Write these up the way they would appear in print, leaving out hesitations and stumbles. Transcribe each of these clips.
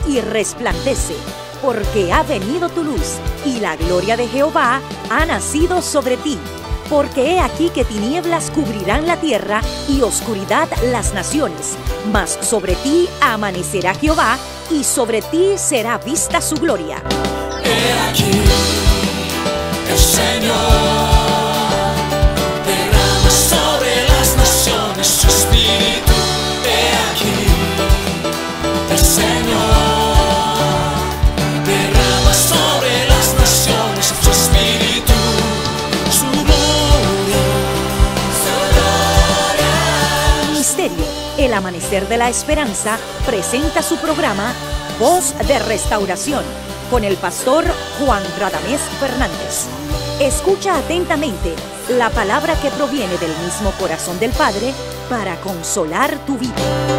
y resplandece, porque ha venido tu luz, y la gloria de Jehová ha nacido sobre ti. Porque he aquí que tinieblas cubrirán la tierra, y oscuridad las naciones. Mas sobre ti amanecerá Jehová, y sobre ti será vista su gloria. He aquí, el Señor derrama sobre las naciones su espíritu. He aquí, el Señor derrama sobre las naciones su espíritu, su gloria, su gloria. Ministerio El Amanecer de la Esperanza presenta su programa Voz de Restauración con el pastor Juan Radamés Fernández. Escucha atentamente la palabra que proviene del mismo corazón del Padre para consolar tu vida.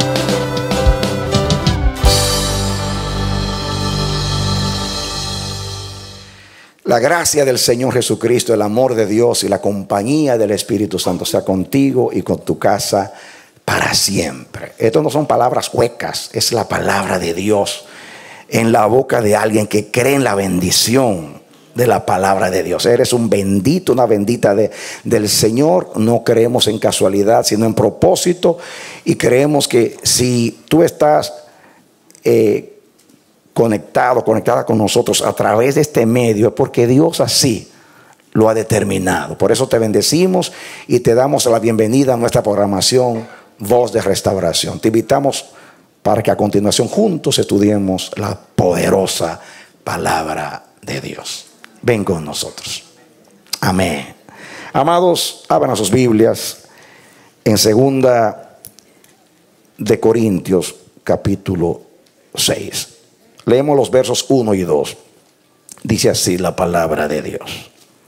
La gracia del Señor Jesucristo, el amor de Dios y la compañía del Espíritu Santo sea contigo y con tu casa para siempre. Esto no son palabras huecas, es la palabra de Dios en la boca de alguien que cree en la bendición de la palabra de Dios. Eres un bendito, una bendita del Señor. No creemos en casualidad, sino en propósito, y creemos que si tú estás conectada con nosotros a través de este medio, es porque Dios así lo ha determinado. Por eso te bendecimos y te damos la bienvenida a nuestra programación Voz de Restauración. Te invitamos para que a continuación juntos estudiemos la poderosa palabra de Dios. Ven con nosotros. Amén. Amados, abran sus Biblias en 2 de Corintios capítulo 6. Leemos los versos 1 y 2. Dice así la palabra de Dios.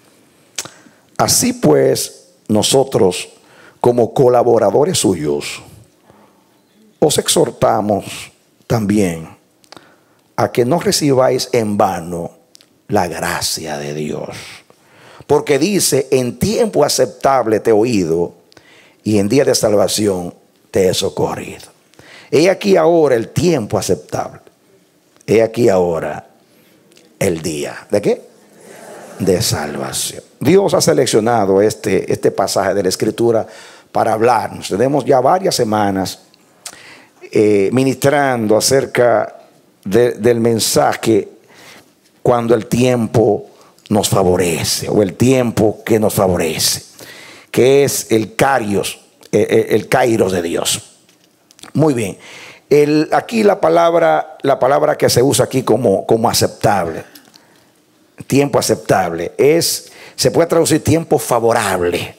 Así pues, nosotros, como colaboradores suyos, os exhortamos también a que no recibáis en vano la gracia de Dios. Porque dice, en tiempo aceptable te he oído, y en día de salvación te he socorrido. He aquí ahora el tiempo aceptable. He aquí ahora el día. ¿De qué? De salvación. Dios ha seleccionado este pasaje de la Escritura para hablarnos. Tenemos ya varias semanas ministrando acerca del mensaje cuando el tiempo nos favorece, o el tiempo que nos favorece, que es el kairos de Dios. Muy bien. Aquí la palabra que se usa aquí como aceptable, tiempo aceptable, se puede traducir tiempo favorable.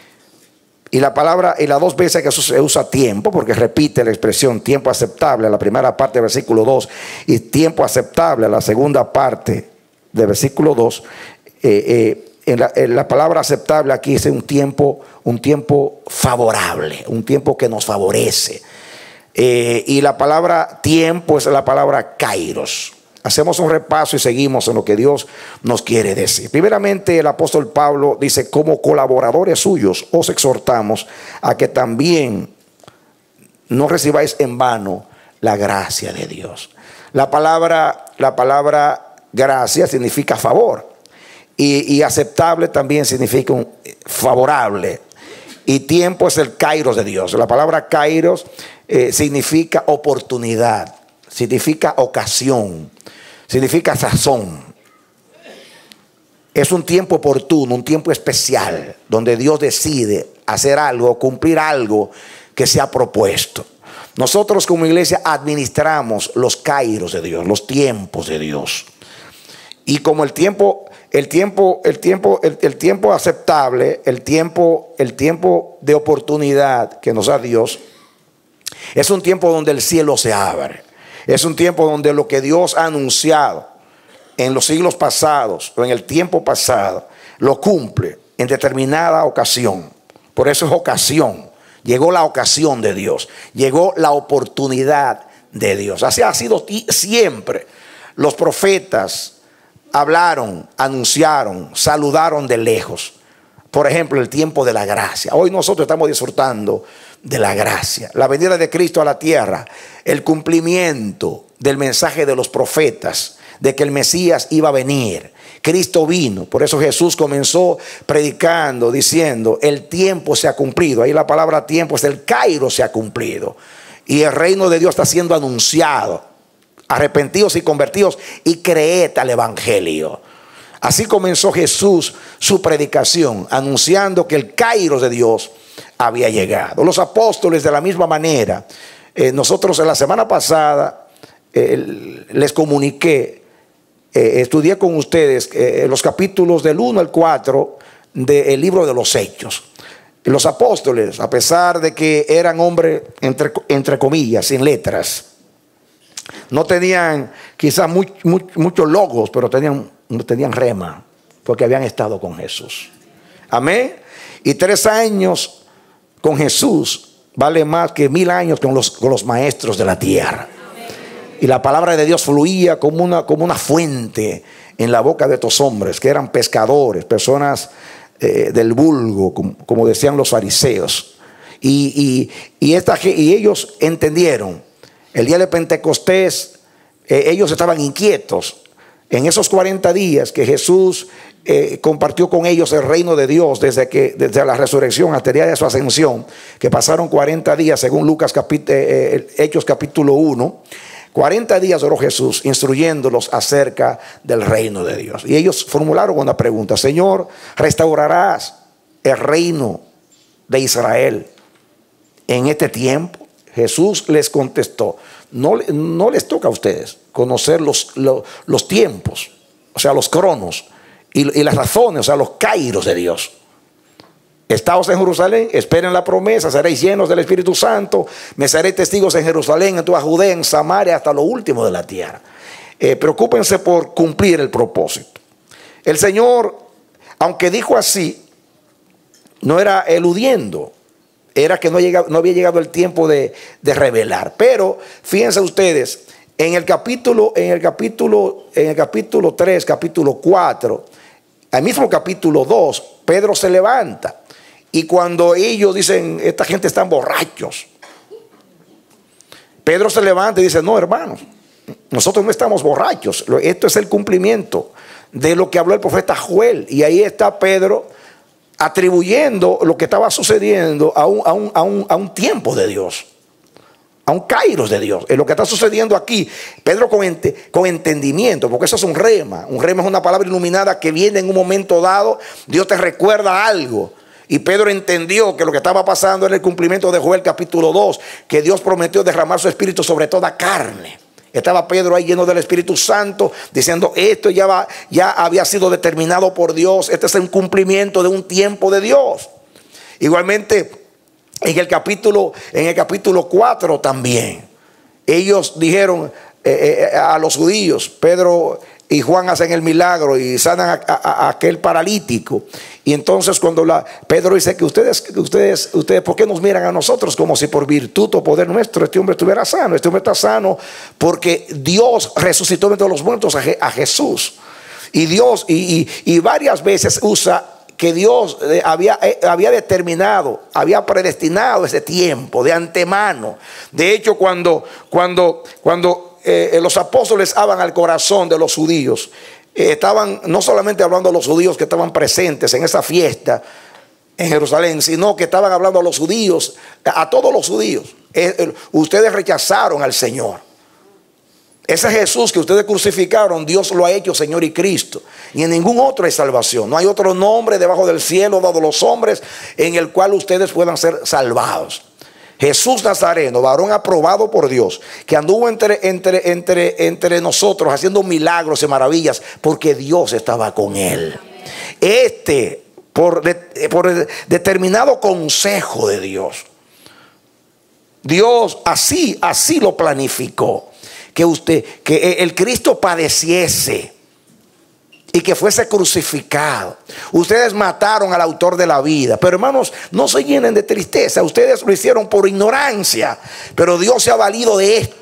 Y la palabra, y las dos veces que se usa tiempo, porque repite la expresión tiempo aceptable, la primera parte del versículo 2, y tiempo aceptable, la segunda parte del versículo 2, en la palabra aceptable aquí es un tiempo favorable, un tiempo que nos favorece. Y la palabra tiempo es la palabra kairos. Hacemos un repaso y seguimos en lo que Dios nos quiere decir. Primeramente, el apóstol Pablo dice, como colaboradores suyos os exhortamos a que también no recibáis en vano la gracia de Dios. La palabra gracia significa favor, y aceptable también significa favorable. Y tiempo es el kairos de Dios. La palabra kairos significa oportunidad, significa ocasión, significa sazón. Es un tiempo oportuno, un tiempo especial, donde Dios decide hacer algo, cumplir algo que se ha propuesto. Nosotros como iglesia administramos los kairos de Dios, los tiempos de Dios. Y como el tiempo aceptable, el tiempo de oportunidad que nos da Dios, es un tiempo donde el cielo se abre. Es un tiempo donde lo que Dios ha anunciado en los siglos pasados o en el tiempo pasado, lo cumple en determinada ocasión. Por eso es ocasión. Llegó la ocasión de Dios. Llegó la oportunidad de Dios. Así ha sido siempre. Los profetas hablaron, anunciaron, saludaron de lejos. Por ejemplo, el tiempo de la gracia. Hoy nosotros estamos disfrutando de la gracia. La venida de Cristo a la tierra, el cumplimiento del mensaje de los profetas, de que el Mesías iba a venir. Cristo vino, por eso Jesús comenzó predicando, diciendo, el tiempo se ha cumplido. Ahí la palabra tiempo es el kairos, se ha cumplido. Y el reino de Dios está siendo anunciado. Arrepentidos y convertidos y creed al evangelio. Así comenzó Jesús su predicación, anunciando que el kairos de Dios había llegado. Los apóstoles de la misma manera. Nosotros en la semana pasada les comuniqué, estudié con ustedes los capítulos del 1 al 4 del libro de los Hechos. Los apóstoles, a pesar de que eran hombres entre comillas, sin letras, no tenían quizás muchos logos, pero tenían rema, porque habían estado con Jesús. Amén. Y 3 años con Jesús vale más que 1000 años con los maestros de la tierra. Y la palabra de Dios fluía como una fuente en la boca de estos hombres que eran pescadores, personas del vulgo, como decían los fariseos. Y ellos entendieron. El día de Pentecostés, ellos estaban inquietos. En esos 40 días que Jesús compartió con ellos el reino de Dios, desde la resurrección hasta el día de su ascensión, que pasaron 40 días según Lucas Hechos capítulo 1. 40 días oró Jesús instruyéndolos acerca del reino de Dios. Y ellos formularon una pregunta: Señor, ¿restaurarás el reino de Israel en este tiempo? Jesús les contestó: no les toca a ustedes conocer los tiempos, o sea, los cronos y las razones, o sea, los kairos de Dios. Estaos en Jerusalén, esperen la promesa, seréis llenos del Espíritu Santo, me seréis testigos en Jerusalén, en toda Judea, en Samaria, hasta lo último de la tierra. Preocúpense por cumplir el propósito. El Señor, aunque dijo así, no era eludiendo, era que no había llegado el tiempo de revelar. Pero fíjense ustedes, en el capítulo 3, capítulo 4, al mismo capítulo 2, Pedro se levanta. Y cuando ellos dicen, esta gente están borrachos, Pedro se levanta y dice: no, hermanos, nosotros no estamos borrachos. Esto es el cumplimiento de lo que habló el profeta Joel. Y ahí está Pedro atribuyendo lo que estaba sucediendo a un tiempo de Dios, a un kairos de Dios. Es lo que está sucediendo aquí. Pedro con entendimiento, porque eso es un rema. Un rema es una palabra iluminada que viene en un momento dado. Dios te recuerda algo. Y Pedro entendió que lo que estaba pasando era el cumplimiento de Joel capítulo 2, que Dios prometió derramar su espíritu sobre toda carne. Estaba Pedro ahí lleno del Espíritu Santo, diciendo: esto ya había sido determinado por Dios. Este es un cumplimiento de un tiempo de Dios. Igualmente, en el capítulo 4 también, ellos dijeron a los judíos, Pedro y Juan hacen el milagro y sanan a aquel paralítico. Y entonces cuando Pedro dice que ustedes, ¿por qué nos miran a nosotros como si por virtud o poder nuestro este hombre estuviera sano? Este hombre está sano porque Dios resucitó de todos los muertos a Jesús. Y Dios, y varias veces usa que Dios había determinado, había predestinado ese tiempo de antemano. De hecho, cuando los apóstoles hablan al corazón de los judíos, estaban no solamente hablando a los judíos que estaban presentes en esa fiesta en Jerusalén, sino que estaban hablando a los judíos, a todos los judíos. Ustedes rechazaron al Señor. Ese Jesús que ustedes crucificaron, Dios lo ha hecho Señor y Cristo. Y en ningún otro hay salvación. No hay otro nombre debajo del cielo dado a los hombres en el cual ustedes puedan ser salvados. Jesús Nazareno, varón aprobado por Dios, que anduvo entre nosotros haciendo milagros y maravillas, porque Dios estaba con él. Por determinado consejo de Dios, Dios así lo planificó, que el Cristo padeciese y que fuese crucificado. Ustedes mataron al autor de la vida. Pero hermanos, no se llenen de tristeza. Ustedes lo hicieron por ignorancia, pero Dios se ha valido de esto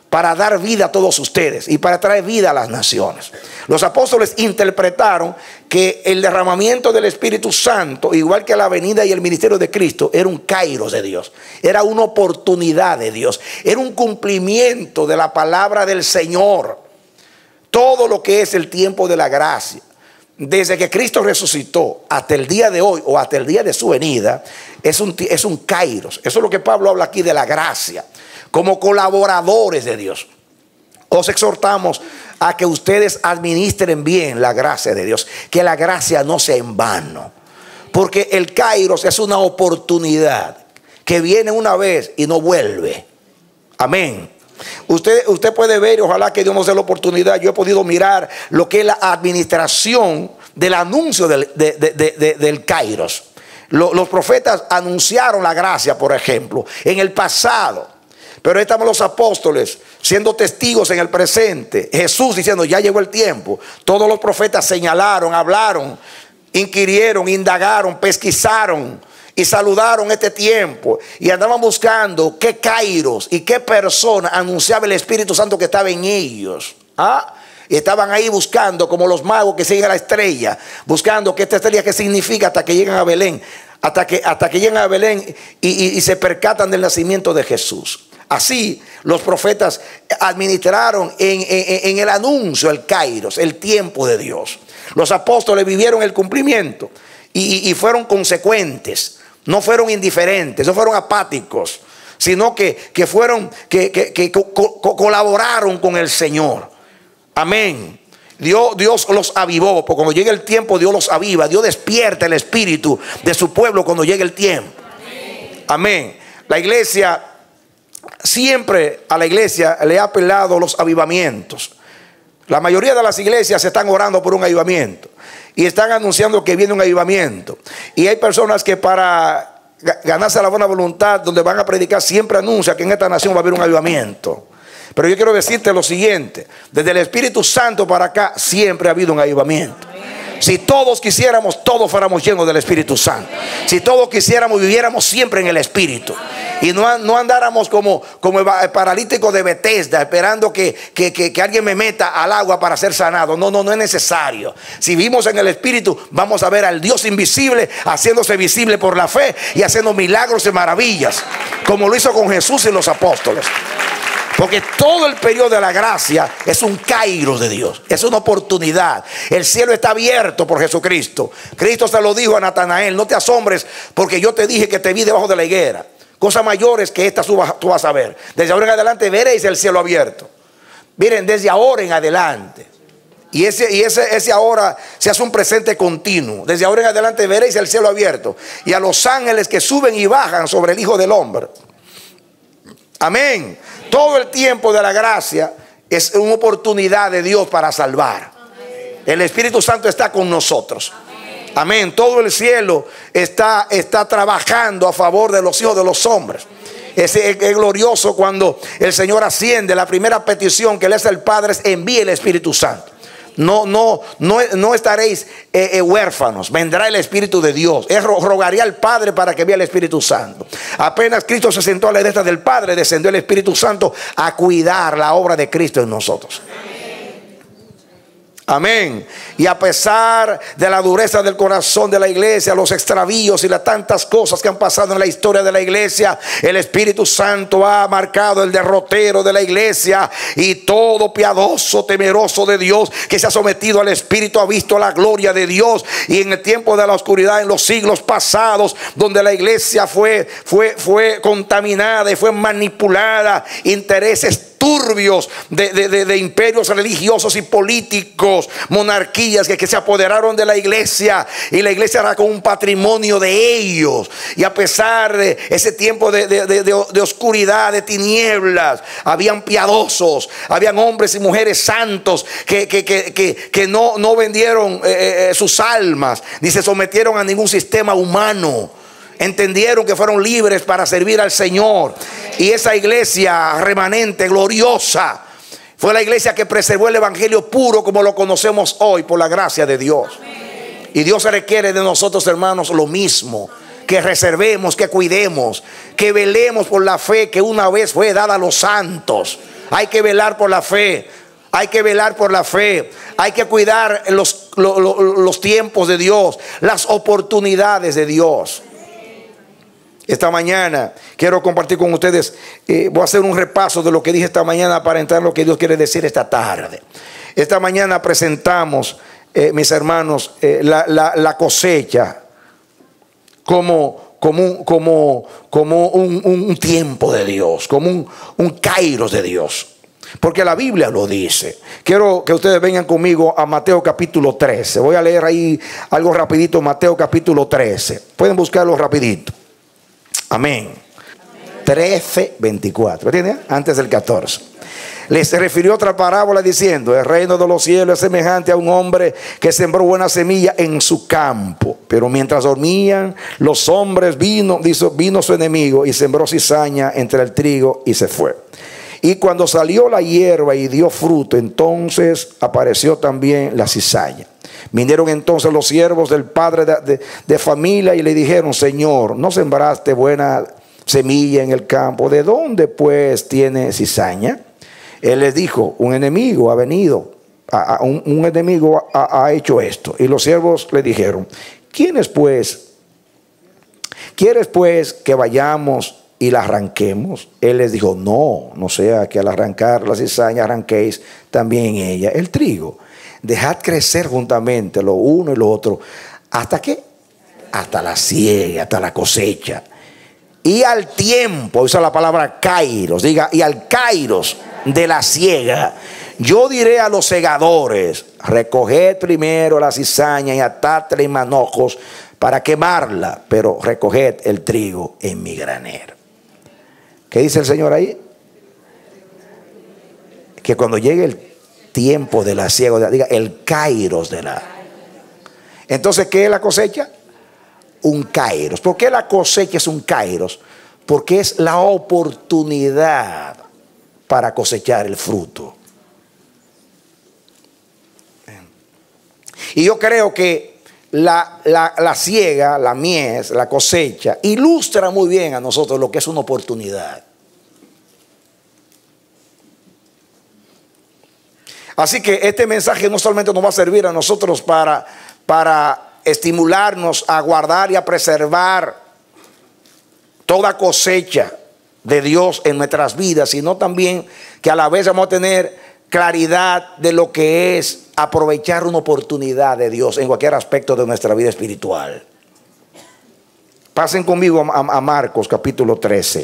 para dar vida a todos ustedes y para traer vida a las naciones. Los apóstoles interpretaron que el derramamiento del Espíritu Santo, igual que la venida y el ministerio de Cristo, era un kairos de Dios, era una oportunidad de Dios, era un cumplimiento de la palabra del Señor. Todo lo que es el tiempo de la gracia, desde que Cristo resucitó hasta el día de hoy o hasta el día de su venida, es un kairos. Eso es lo que Pablo habla aquí de la gracia, como colaboradores de Dios. Os exhortamos a que ustedes administren bien la gracia de Dios, que la gracia no sea en vano, porque el kairos es una oportunidad que viene una vez y no vuelve. Amén. Usted puede ver, ojalá que Dios nos dé la oportunidad. Yo he podido mirar lo que es la administración del anuncio del kairos. Los profetas anunciaron la gracia, por ejemplo, en el pasado. Pero ahí estamos los apóstoles siendo testigos en el presente. Jesús diciendo, ya llegó el tiempo. Todos los profetas señalaron, hablaron, inquirieron, indagaron, pesquisaron y saludaron este tiempo. Y andaban buscando qué kairos y qué persona anunciaba el Espíritu Santo que estaba en ellos. Y estaban ahí buscando, como los magos que siguen a la estrella, buscando que esta estrella qué significa, hasta que llegan a Belén. Hasta que llegan a Belén y se percatan del nacimiento de Jesús. Así los profetas administraron en el anuncio, el kairos, el tiempo de Dios. Los apóstoles vivieron el cumplimiento y fueron consecuentes. No fueron indiferentes, no fueron apáticos, sino que colaboraron con el Señor. Amén. Dios los avivó, porque cuando llegue el tiempo Dios los aviva. Dios despierta el espíritu de su pueblo cuando llegue el tiempo. Amén. La iglesia, siempre a la iglesia le ha apelado los avivamientos. La mayoría de las iglesias están orando por un avivamiento y están anunciando que viene un avivamiento. Y hay personas que para ganarse la buena voluntad, donde van a predicar, siempre anuncian que en esta nación va a haber un avivamiento. Pero yo quiero decirte lo siguiente: desde el Espíritu Santo para acá siempre ha habido un avivamiento. Si todos quisiéramos, todos fuéramos llenos del Espíritu Santo. Si todos quisiéramos, viviéramos siempre en el Espíritu. Y no andáramos como el paralítico de Betesda, esperando que alguien me meta al agua para ser sanado. No es necesario. Si vivimos en el Espíritu, vamos a ver al Dios invisible haciéndose visible por la fe y haciendo milagros y maravillas, como lo hizo con Jesús y los apóstoles. Porque todo el periodo de la gracia es un kairos de Dios, es una oportunidad. El cielo está abierto por Jesucristo. Cristo se lo dijo a Natanael: no te asombres, porque yo te dije que te vi debajo de la higuera. Cosas mayores que estas tú vas a ver. Desde ahora en adelante veréis el cielo abierto. Miren, desde ahora en adelante. Y ese ahora se hace un presente continuo. Desde ahora en adelante veréis el cielo abierto y a los ángeles que suben y bajan sobre el Hijo del Hombre. Amén. Todo el tiempo de la gracia es una oportunidad de Dios para salvar. El Espíritu Santo está con nosotros. Amén. Todo el cielo está trabajando a favor de los hijos de los hombres. Es glorioso cuando el Señor asciende. La primera petición que le hace el Padre es: envíe el Espíritu Santo. No estaréis huérfanos. Vendrá el Espíritu de Dios. Rogaría al Padre para que envíe el Espíritu Santo. Apenas Cristo se sentó a la diestra del Padre, descendió el Espíritu Santo a cuidar la obra de Cristo en nosotros. Amén. Y a pesar de la dureza del corazón de la iglesia, los extravíos y las tantas cosas que han pasado en la historia de la iglesia, el Espíritu Santo ha marcado el derrotero de la iglesia. Y todo piadoso, temeroso de Dios que se ha sometido al Espíritu ha visto la gloria de Dios. Y en el tiempo de la oscuridad, en los siglos pasados, donde la iglesia fue contaminada y fue manipulada, intereses turbios de imperios religiosos y políticos, monarquías que se apoderaron de la iglesia, y la iglesia era como un patrimonio de ellos. Y a pesar de ese tiempo de oscuridad, de tinieblas, habían piadosos, habían hombres y mujeres santos que no vendieron sus almas ni se sometieron a ningún sistema humano. Entendieron que fueron libres para servir al Señor. Y esa iglesia remanente, gloriosa, fue la iglesia que preservó el evangelio puro como lo conocemos hoy por la gracia de Dios. Y Dios requiere de nosotros, hermanos, lo mismo. que reservemos, que cuidemos, que velemos por la fe que una vez fue dada a los santos. Hay que velar por la fe. Hay que velar por la fe. Hay que cuidar los tiempos de Dios, las oportunidades de Dios. Esta mañana quiero compartir con ustedes, voy a hacer un repaso de lo que dije esta mañana para entrar en lo que Dios quiere decir esta tarde. Esta mañana presentamos, mis hermanos, la cosecha como un tiempo de Dios, como un kairos de Dios. Porque la Biblia lo dice. Quiero que ustedes vengan conmigo a Mateo capítulo 13. Voy a leer ahí algo rapidito, Mateo capítulo 13. Pueden buscarlo rapidito. Amén. 13:24. ¿Entienden? Antes del 14. Les refirió otra parábola diciendo: el reino de los cielos es semejante a un hombre que sembró buena semilla en su campo. Pero mientras dormían los hombres, vino su enemigo y sembró cizaña entre el trigo y se fue. Y cuando salió la hierba y dio fruto, entonces apareció también la cizaña. Vinieron entonces los siervos del padre de familia y le dijeron: Señor, ¿no sembraste buena semilla en el campo? ¿De dónde pues tiene cizaña? Él les dijo: un enemigo ha venido, un enemigo ha hecho esto. Y los siervos le dijeron: ¿quieres pues que vayamos y la arranquemos? Él les dijo: no sea que al arrancar la cizaña arranquéis también en ella el trigo. Dejad crecer juntamente lo uno y lo otro. ¿Hasta qué? Hasta la siega, hasta la cosecha. Y al tiempo, usa la palabra kairos, diga, y al kairos de la siega, yo diré a los segadores: recoged primero la cizaña y atadla en manojos para quemarla, pero recoged el trigo en mi granero. ¿Qué dice el Señor ahí? Que cuando llegue el tiempo de la siega, diga el kairos de la. Entonces, ¿qué es la cosecha? Un kairos. ¿Por qué la cosecha es un kairos? Porque es la oportunidad para cosechar el fruto. Y yo creo que la siega, la mies, la cosecha, ilustra muy bien a nosotros lo que es una oportunidad. Así que este mensaje no solamente nos va a servir a nosotros para estimularnos a guardar y a preservar toda cosecha de Dios en nuestras vidas, sino también que a la vez vamos a tener claridad de lo que es aprovechar una oportunidad de Dios en cualquier aspecto de nuestra vida espiritual. Pasen conmigo a Marcos capítulo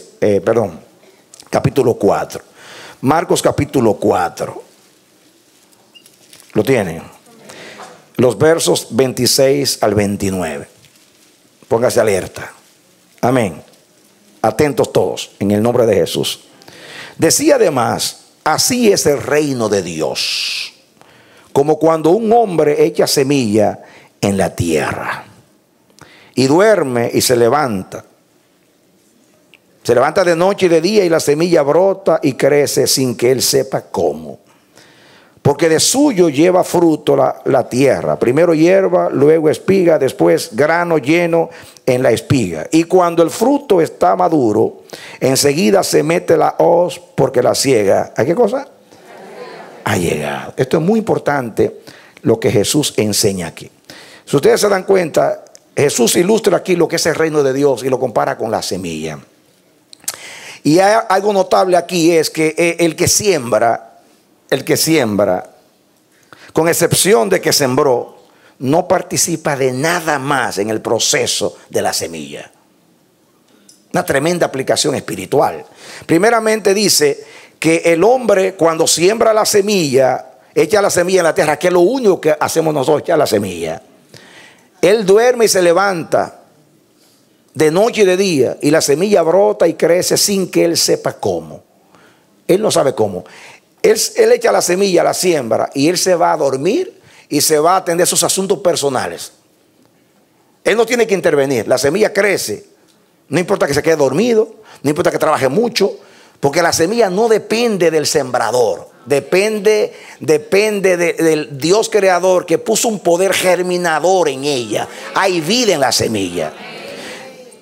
4. Marcos capítulo 4. ¿Lo tienen? Los versos 26 al 29. Póngase alerta. Amén. Atentos todos, en el nombre de Jesús. Decía además: así es el reino de Dios, como cuando un hombre echa semilla en la tierra y duerme y se levanta. Se levanta de noche y de día y la semilla brota y crece sin que él sepa cómo. Porque de suyo lleva fruto la tierra. Primero hierba, luego espiga, después grano lleno en la espiga. Y cuando el fruto está maduro, enseguida se mete la hoz, porque la siega, ¿a qué cosa? Ha llegado. Esto es muy importante lo que Jesús enseña aquí. Si ustedes se dan cuenta, Jesús ilustra aquí lo que es el reino de Dios y lo compara con la semilla. Y hay algo notable aquí, es que el que siembra, con excepción de que sembró, no participa de nada más en el proceso de la semilla. Una tremenda aplicación espiritual. Primeramente dice que el hombre, cuando siembra la semilla, echa la semilla en la tierra, que es lo único que hacemos nosotros, echar la semilla. Él duerme y se levanta de noche y de día, y la semilla brota y crece sin que él sepa cómo. Él no sabe cómo. Él echa la semilla, la siembra, y él se va a dormir y se va a atender sus asuntos personales. Él no tiene que intervenir. La semilla crece. No importa que se quede dormido, no importa que trabaje mucho, porque la semilla no depende del sembrador. Depende del Dios creador, que puso un poder germinador en ella. Hay vida en la semilla.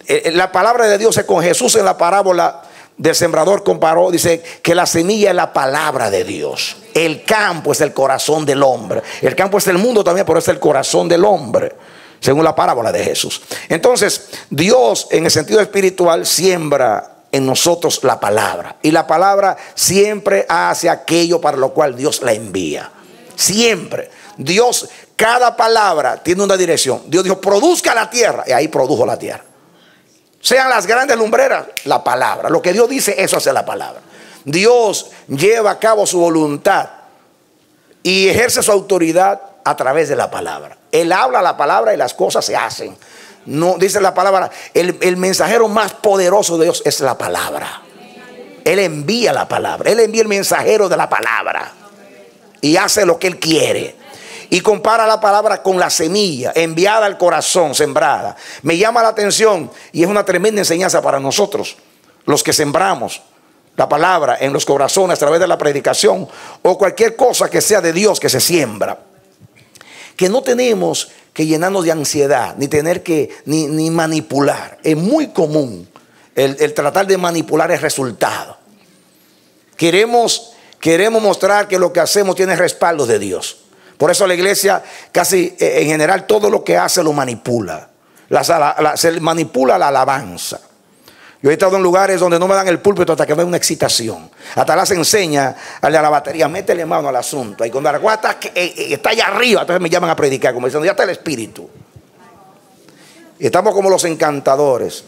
La palabra de Dios, con Jesús en la parábola del sembrador comparó, dice que la semilla es la palabra de Dios. El campo es el corazón del hombre. El campo es el mundo también, pero es el corazón del hombre, según la parábola de Jesús. Entonces, Dios en el sentido espiritual siembra en nosotros la palabra. Y la palabra siempre hace aquello para lo cual Dios la envía. Siempre. Dios, cada palabra tiene una dirección. Dios dijo, produzca la tierra. Y ahí produjo la tierra. Sean las grandes lumbreras, la palabra. Lo que Dios dice, eso hace la palabra. Dios lleva a cabo su voluntad y ejerce su autoridad a través de la palabra. Él habla la palabra y las cosas se hacen. No, dice la palabra, el mensajero más poderoso de Dios es la palabra. Él envía la palabra. Él envía el mensajero de la palabra y hace lo que Él quiere. Y compara la palabra con la semilla enviada al corazón, sembrada. Me llama la atención y es una tremenda enseñanza para nosotros, los que sembramos la palabra en los corazones a través de la predicación o cualquier cosa que sea de Dios que se siembra. Que no tenemos que llenarnos de ansiedad, ni tener que ni manipular. Es muy común el tratar de manipular el resultado. Queremos mostrar que lo que hacemos tiene respaldo de Dios. Por eso la iglesia casi en general todo lo que hace lo manipula. Se manipula la alabanza. Yo he estado en lugares donde no me dan el púlpito hasta que me da una excitación. Hasta las enseña a la batería, métele mano al asunto. Y cuando la cosa está allá arriba, entonces me llaman a predicar, como diciendo, ya está el espíritu. Y estamos como los encantadores.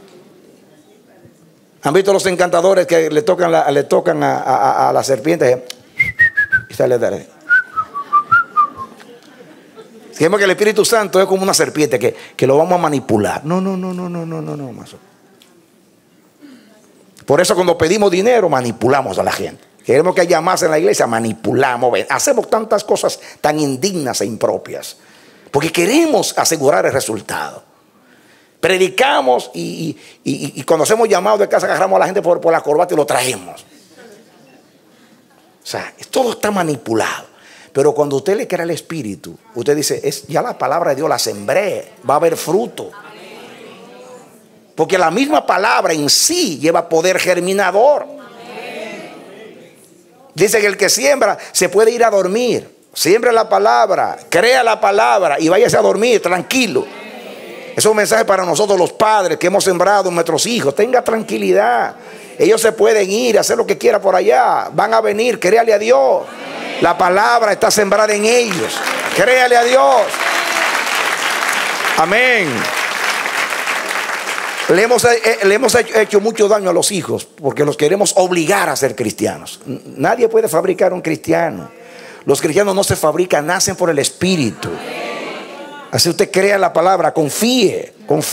¿Han visto los encantadores que le tocan a la serpiente? Y sale de ahí. Dijimos que el Espíritu Santo es como una serpiente que lo vamos a manipular. No, mazo. Por eso cuando pedimos dinero manipulamos a la gente. Queremos que haya más en la iglesia, manipulamos. Hacemos tantas cosas tan indignas e impropias. Porque queremos asegurar el resultado. Predicamos y cuando hacemos llamados de casa agarramos a la gente por la corbata y lo traemos. O sea, todo está manipulado. Pero cuando usted le crea al Espíritu, usted dice, ya la palabra de Dios la sembré, va a haber fruto. Porque la misma palabra en sí lleva poder germinador. Dice que el que siembra se puede ir a dormir. Siembra la palabra, crea la palabra y váyase a dormir tranquilo. Es un mensaje para nosotros los padres que hemos sembrado en nuestros hijos. Tenga tranquilidad. Ellos se pueden ir, hacer lo que quieran por allá. Van a venir, créale a Dios. La palabra está sembrada en ellos. Créale a Dios. Amén. Le hemos hecho mucho daño a los hijos porque los queremos obligar a ser cristianos. Nadie puede fabricar un cristiano. Los cristianos no se fabrican, nacen por el Espíritu. Así usted crea la palabra, confíe.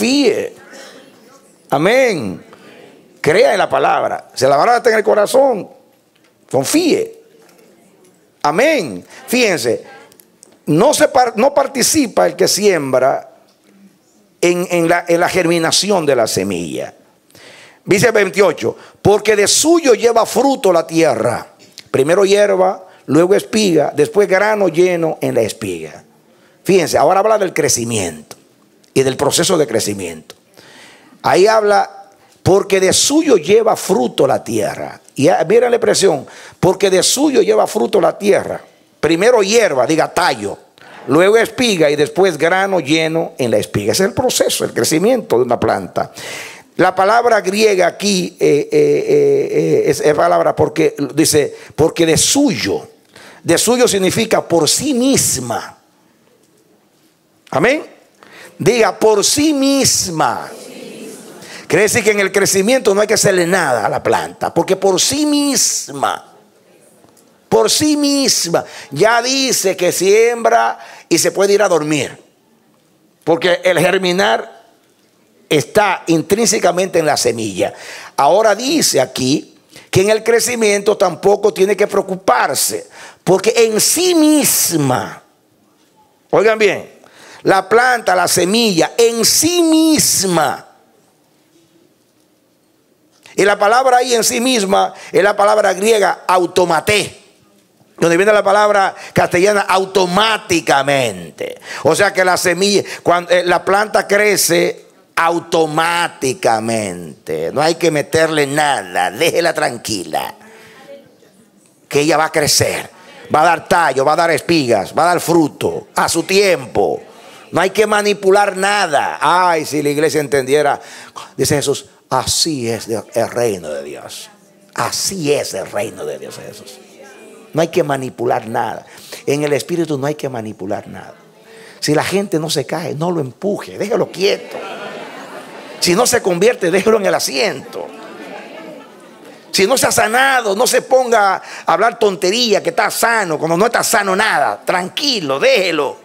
Amén. Crea en la palabra. Si la palabra está en el corazón, confíe. Amén. Fíjense, no participa el que siembra en la germinación de la semilla. Dice 28, porque de suyo lleva fruto la tierra. Primero hierba, luego espiga, después grano lleno en la espiga. Fíjense, ahora habla del crecimiento y del proceso de crecimiento. Ahí habla, porque de suyo lleva fruto la tierra. Y miren la expresión, porque de suyo lleva fruto la tierra. Primero hierba, diga tallo. Luego espiga y después grano lleno en la espiga. Ese es el proceso, el crecimiento de una planta. La palabra griega aquí es palabra porque dice, porque de suyo. De suyo significa por sí misma. Amén. Diga por sí misma. Quiere decir que en el crecimiento no hay que hacerle nada a la planta, porque por sí misma. Por sí misma. Ya dice que siembra y se puede ir a dormir. Porque el germinar está intrínsecamente en la semilla. Ahora dice aquí que en el crecimiento tampoco tiene que preocuparse. Porque en sí misma, oigan bien, la planta, la semilla, en sí misma. Y la palabra ahí en sí misma es la palabra griega automaté, donde viene la palabra castellana automáticamente. O sea que la semilla, cuando la planta crece automáticamente. No hay que meterle nada, déjela tranquila, que ella va a crecer, va a dar tallo, va a dar espigas, va a dar fruto a su tiempo. No hay que manipular nada. Ay, si la iglesia entendiera, dice Jesús, así es el reino de Dios. Así es el reino de Dios, Jesús. No hay que manipular nada. En el espíritu no hay que manipular nada. Si la gente no se cae, no lo empuje, déjalo quieto. Si no se convierte, déjalo en el asiento. Si no se ha sanado, no se ponga a hablar tontería que está sano, cuando no está sano nada. Tranquilo, déjelo.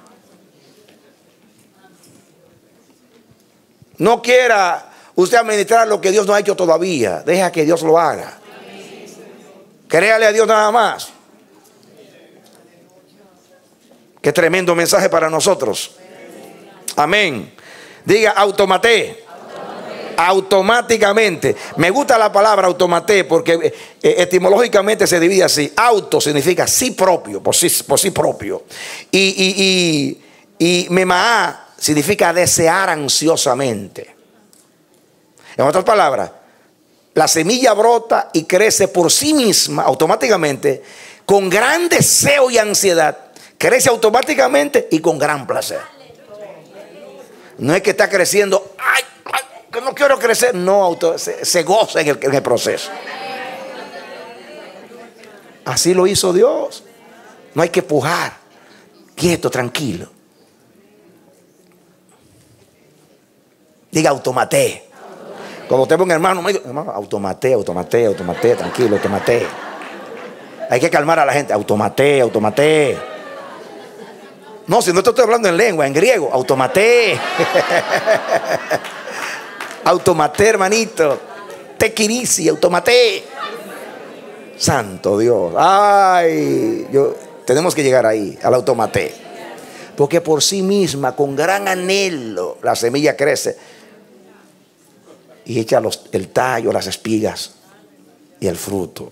No quiera usted administrar lo que Dios no ha hecho todavía. Deja que Dios lo haga. Créale a Dios nada más. Qué tremendo mensaje para nosotros. Amén. Diga automaté. Automáticamente. Me gusta la palabra automaté porque etimológicamente se divide así. Auto significa sí propio, por sí propio. Y memaá significa desear ansiosamente. En otras palabras, la semilla brota y crece por sí misma automáticamente, con gran deseo y ansiedad. Crece automáticamente y con gran placer. No es que está creciendo, ay, que no quiero crecer. No, se goza en el proceso. Así lo hizo Dios. No hay que pujar. Quieto, tranquilo. Diga automaté. Cuando usted ve un hermano, me dice, hermano, automaté, tranquilo, automaté. Hay que calmar a la gente. Automaté. No, si no te estoy hablando en lengua, en griego, automaté. Automaté, hermanito. Tequirisi, automaté. Santo Dios. Ay, tenemos que llegar ahí, al automaté. Porque por sí misma, con gran anhelo, la semilla crece y echa el tallo, las espigas y el fruto.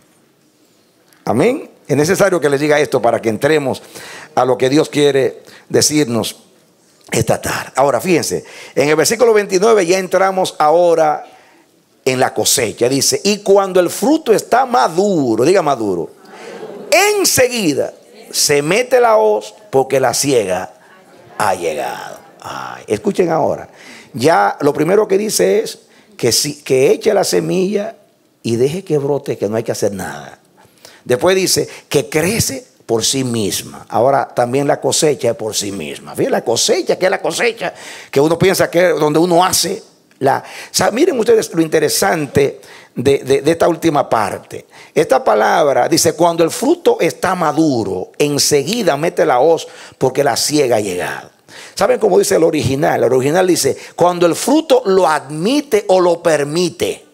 Amén. Es necesario que les diga esto para que entremos a lo que Dios quiere decirnos esta tarde. Ahora fíjense, en el versículo 29 ya entramos ahora en la cosecha. Dice, y cuando el fruto está maduro, diga maduro, enseguida se mete la hoz porque la siega ha llegado. Ay, escuchen ahora. Ya lo primero que dice es que eche la semilla y deje que brote, que no hay que hacer nada. Después dice que crece por sí misma. Ahora también la cosecha es por sí misma. Fíjense, la cosecha, que es la cosecha que uno piensa que es donde uno hace miren ustedes lo interesante de esta última parte. Esta palabra dice, cuando el fruto está maduro, enseguida mete la hoz porque la siega ha llegado. ¿Saben cómo dice el original? El original dice, cuando el fruto lo admite o lo permite.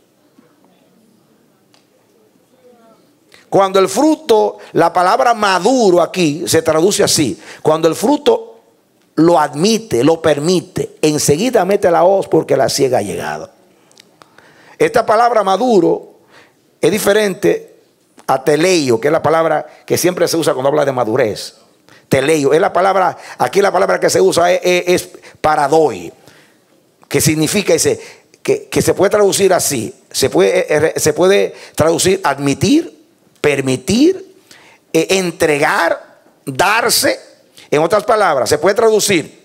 Cuando el fruto, la palabra maduro aquí se traduce así. Cuando el fruto lo admite, lo permite, enseguida mete la hoz porque la siega ha llegado. Esta palabra maduro es diferente a teleio, que es la palabra que siempre se usa cuando habla de madurez. Teleio es la palabra, aquí la palabra que se usa es paradoi, que significa que se puede traducir así. Se puede traducir admitir, permitir, entregar, darse. En otras palabras, se puede traducir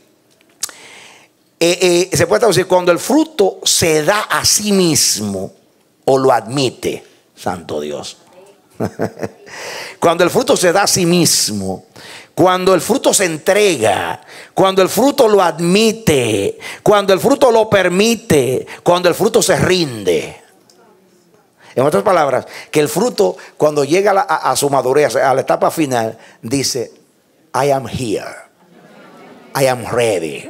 cuando el fruto se da a sí mismo o lo admite. Santo Dios. Cuando el fruto se da a sí mismo, cuando el fruto se entrega, cuando el fruto lo admite, cuando el fruto lo permite, cuando el fruto se rinde. En otras palabras, que el fruto cuando llega a su madurez, a la etapa final, dice, I am here, I am ready.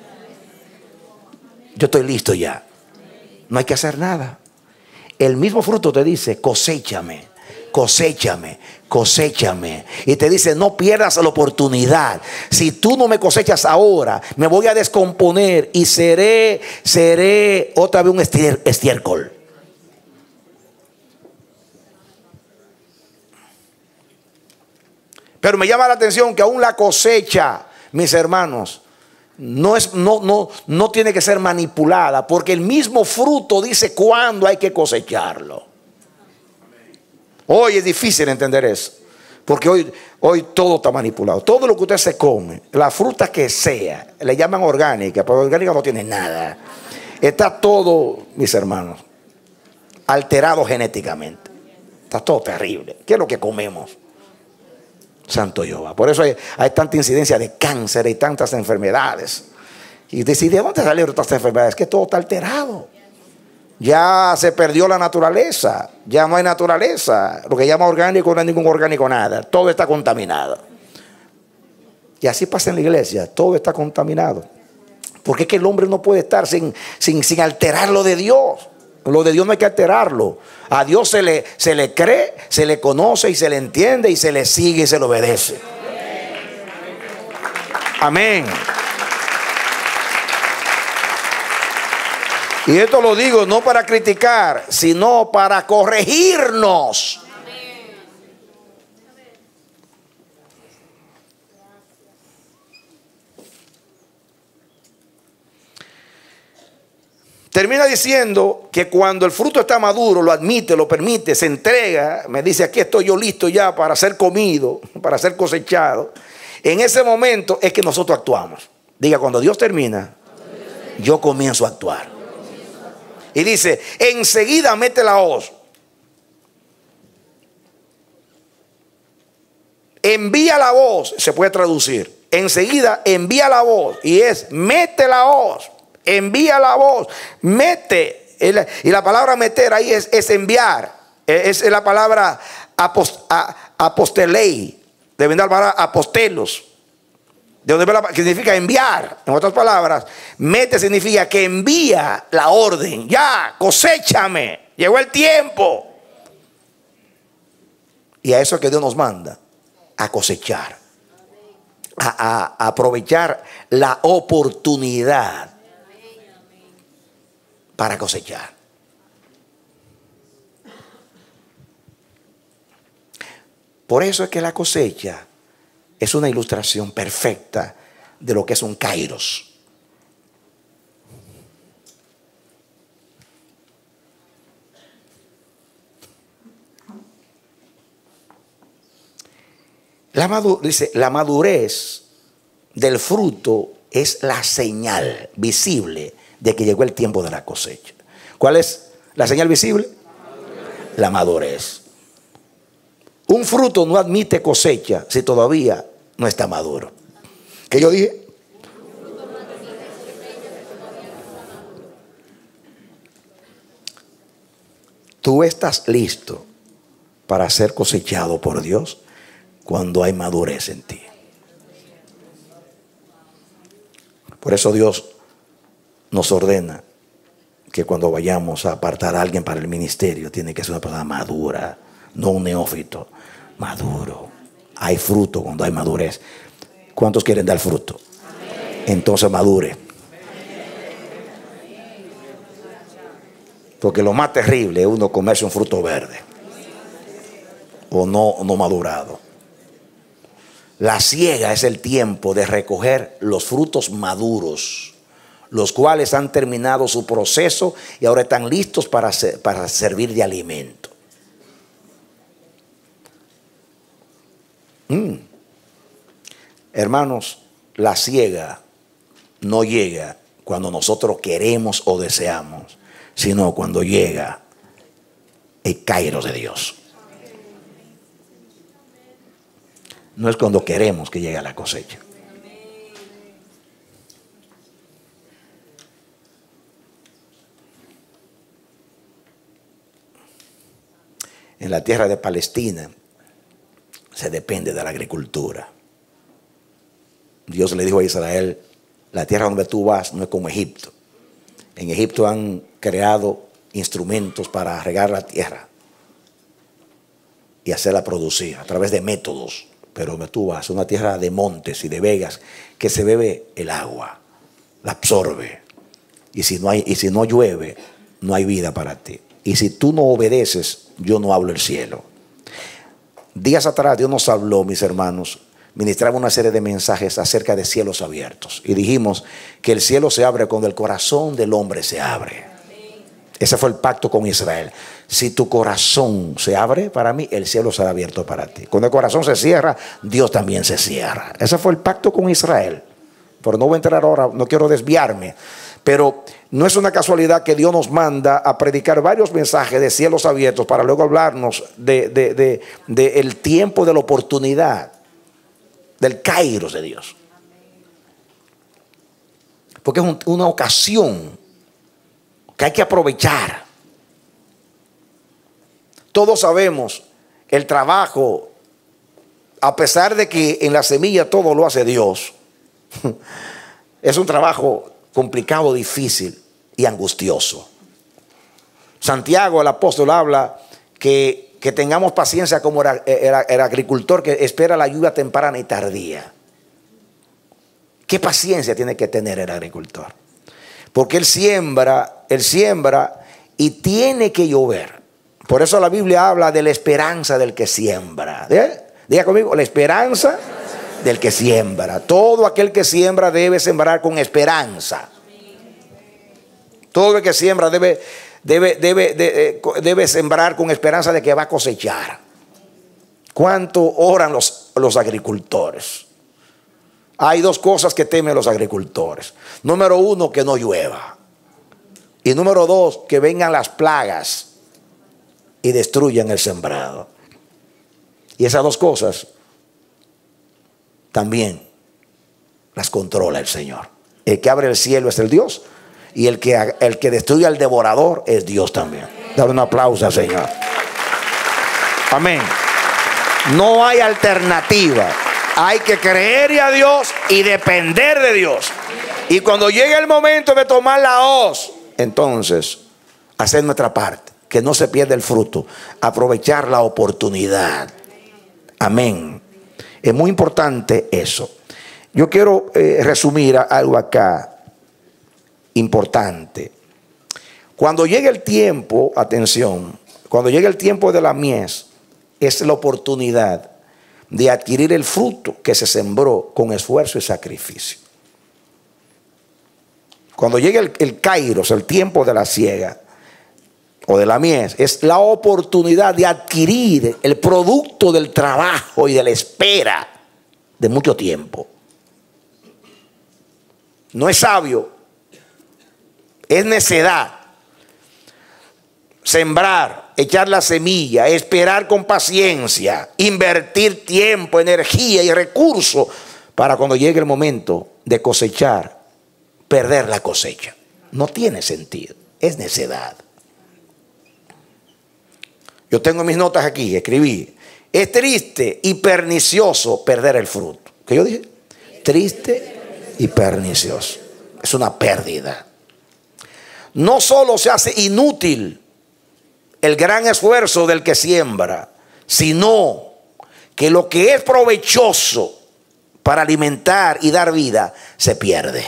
Yo estoy listo ya. No hay que hacer nada. El mismo fruto te dice, coséchame, coséchame, coséchame. Y te dice, no pierdas la oportunidad. Si tú no me cosechas ahora, me voy a descomponer y seré otra vez un estiércol. Pero me llama la atención que aún la cosecha, mis hermanos, no tiene que ser manipulada, porque el mismo fruto dice cuándo hay que cosecharlo. Hoy es difícil entender eso, porque hoy todo está manipulado. Todo lo que usted se come, la fruta que sea, le llaman orgánica, pero orgánica no tiene nada. Está todo, mis hermanos, alterado genéticamente. Está todo terrible. ¿Qué es lo que comemos? Santo Jehová. Por eso hay tanta incidencia de cáncer y tantas enfermedades. Y ¿de dónde salieron estas enfermedades? Es que todo está alterado. Ya se perdió la naturaleza. Ya no hay naturaleza. Lo que llama orgánico no hay ningún orgánico, nada. Todo está contaminado. Y así pasa en la iglesia. Todo está contaminado. Porque es que el hombre no puede estar sin alterar lo de Dios. Lo de Dios no hay que alterarlo. A Dios se le cree, se le conoce y se le entiende y se le sigue y se le obedece. Amén. Y esto lo digo no para criticar, sino para corregirnos. Termina diciendo que cuando el fruto está maduro, lo admite, lo permite, se entrega, me dice: aquí estoy yo listo ya para ser comido, para ser cosechado. En ese momento es que nosotros actuamos. Diga: cuando Dios termina, yo comienzo a actuar. Y dice: enseguida mete la hoz. Envía la voz, se puede traducir. Enseguida envía la voz, y es mete la hoz. Envía la voz, mete. Y la palabra meter ahí es enviar. Es la palabra apostelei. De venir la palabra apostelos. De donde que significa enviar. En otras palabras, mete significa que envía la orden. Ya, coséchame. Llegó el tiempo. Y a eso es que Dios nos manda. A cosechar. A aprovechar la oportunidad para cosechar. Por eso es que la cosecha es una ilustración perfecta de lo que es un kairos. Dice: la madurez del fruto es la señal visible de que llegó el tiempo de la cosecha. ¿Cuál es la señal visible? La madurez. Un fruto no admite cosecha si todavía no está maduro. ¿Qué yo dije? Tú estás listo para ser cosechado por Dios cuando hay madurez en ti. Por eso Dios nos ordena que cuando vayamos a apartar a alguien para el ministerio, tiene que ser una persona madura, no un neófito, maduro. Hay fruto cuando hay madurez. ¿Cuántos quieren dar fruto? Entonces madure. Porque lo más terrible es uno comerse un fruto verde o no madurado. La siega es el tiempo de recoger los frutos maduros, los cuales han terminado su proceso y ahora están listos para servir de alimento. Hermanos, la siega no llega cuando nosotros queremos o deseamos, sino cuando llega el kairos de Dios. No es cuando queremos que llegue la cosecha. En la tierra de Palestina se depende de la agricultura. Dios le dijo a Israel: la tierra donde tú vas no es como Egipto. En Egipto han creado instrumentos para regar la tierra y hacerla producir a través de métodos. Pero donde tú vas, una tierra de montes y de vegas que se bebe el agua, la absorbe. Y si no llueve, no hay vida para ti. Y si tú no obedeces, yo no hablo el cielo. Días atrás Dios nos habló, mis hermanos, ministraba una serie de mensajes acerca de cielos abiertos. Y dijimos que el cielo se abre cuando el corazón del hombre se abre. Ese fue el pacto con Israel. Si tu corazón se abre para mí, el cielo será abierto para ti. Cuando el corazón se cierra, Dios también se cierra. Ese fue el pacto con Israel. Pero no voy a entrar ahora, no quiero desviarme. Pero no es una casualidad que Dios nos manda a predicar varios mensajes de cielos abiertos para luego hablarnos de el tiempo de la oportunidad, del kairos de Dios. Porque es una ocasión que hay que aprovechar. Todos sabemos el trabajo, a pesar de que en la semilla todo lo hace Dios, es un trabajo complicado, difícil y angustioso. Santiago, el apóstol, habla que tengamos paciencia como el agricultor que espera la lluvia temprana y tardía. ¿Qué paciencia tiene que tener el agricultor? Porque él siembra y tiene que llover. Por eso la Biblia habla de la esperanza del que siembra. Diga conmigo, la esperanza del que siembra. Todo aquel que siembra debe sembrar con esperanza. Todo el que siembra debe sembrar con esperanza de que va a cosechar. ¿Cuánto oran los agricultores? Hay dos cosas que temen los agricultores. Número uno, que no llueva. Y número dos, que vengan las plagas y destruyan el sembrado. Y esas dos cosas también las controla el Señor. El que abre el cielo es el Dios, y el que destruye al devorador es Dios también. Dale un aplauso al Señor. Amén. No hay alternativa. Hay que creerle a Dios y depender de Dios. Y cuando llegue el momento de tomar la hoz, entonces hacer nuestra parte, que no se pierda el fruto, aprovechar la oportunidad. Amén. Es muy importante eso. Yo quiero resumir algo acá importante. Cuando llegue el tiempo, atención, cuando llegue el tiempo de la mies, es la oportunidad de adquirir el fruto que se sembró con esfuerzo y sacrificio. Cuando llegue el kairos, el tiempo de la siega o de la mies, es la oportunidad de adquirir el producto del trabajo y de la espera de mucho tiempo. No es sabio, es necedad sembrar, echar la semilla, esperar con paciencia, invertir tiempo, energía y recursos para cuando llegue el momento de cosechar, perder la cosecha. No tiene sentido, es necedad. Yo tengo mis notas aquí, escribí: es triste y pernicioso perder el fruto. ¿Qué yo dije? Triste y pernicioso. Es una pérdida. No solo se hace inútil el gran esfuerzo del que siembra, sino que lo que es provechoso para alimentar y dar vida se pierde.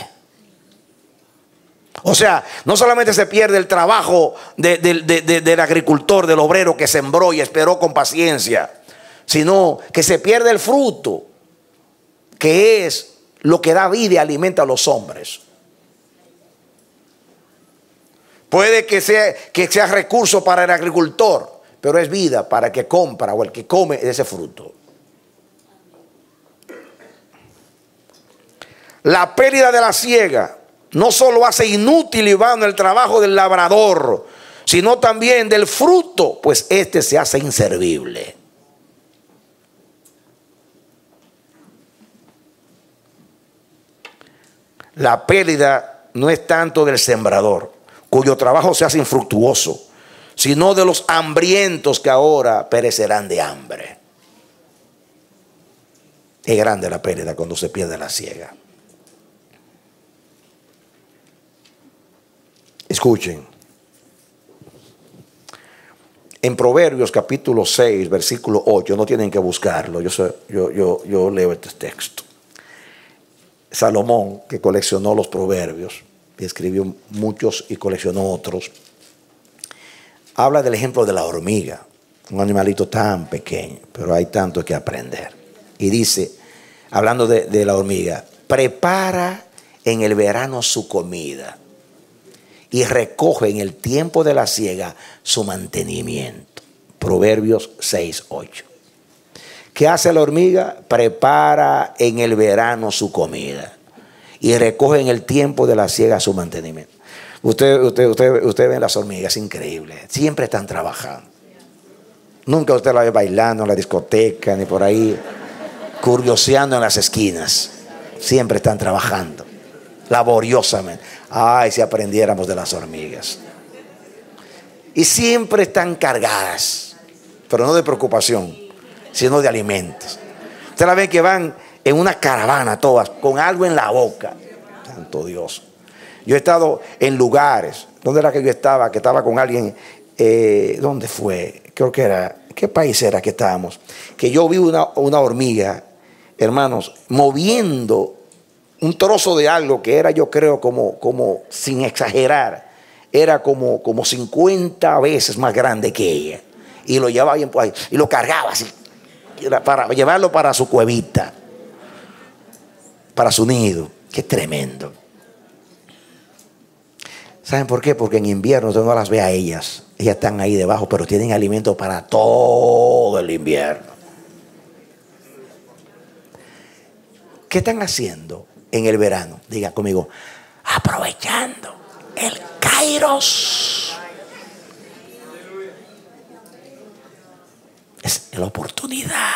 O sea, no solamente se pierde el trabajo del agricultor, del obrero que sembró y esperó con paciencia, sino que se pierde el fruto, que es lo que da vida y alimenta a los hombres. Puede que sea recurso para el agricultor, pero es vida para el que compra o el que come ese fruto. La pérdida de la siega no solo hace inútil y vano el trabajo del labrador, sino también del fruto, pues este se hace inservible. La pérdida no es tanto del sembrador, cuyo trabajo se hace infructuoso, sino de los hambrientos que ahora perecerán de hambre. Es grande la pérdida cuando se pierde la siega. Escuchen. En Proverbios capítulo 6, versículo 8, no tienen que buscarlo, yo leo este texto. Salomón, que coleccionó los proverbios, y escribió muchos y coleccionó otros, habla del ejemplo de la hormiga, un animalito tan pequeño, pero hay tanto que aprender. Y dice: hablando de la hormiga, prepara en el verano su comida y recoge en el tiempo de la siega su mantenimiento. Proverbios 6:8. ¿Qué hace la hormiga? Prepara en el verano su comida y recoge en el tiempo de la siega su mantenimiento. Usted ve las hormigas, increíble. Siempre están trabajando. Nunca usted la ve bailando en la discoteca ni por ahí curioseando en las esquinas. Siempre están trabajando laboriosamente. Ay, si aprendiéramos de las hormigas. Y siempre están cargadas, pero no de preocupación, sino de alimentos. Usted la ve que van en una caravana todas con algo en la boca. Santo Dios. Yo he estado en lugares. ¿Dónde era que yo estaba? Que estaba con alguien. ¿Dónde fue? Creo que era. ¿Qué país era que estábamos? Que yo vi una hormiga, hermanos, moviendo un trozo de algo que era, yo creo, como sin exagerar, era como 50 veces más grande que ella. Y lo llevaba ahí, y lo cargaba así, para llevarlo para su cuevita, para su nido. Qué tremendo. ¿Saben por qué? Porque en invierno usted no las ve a ellas. Ellas están ahí debajo, pero tienen alimento para todo el invierno. ¿Qué están haciendo en el verano? Diga conmigo, aprovechando el Kairos. Es la oportunidad.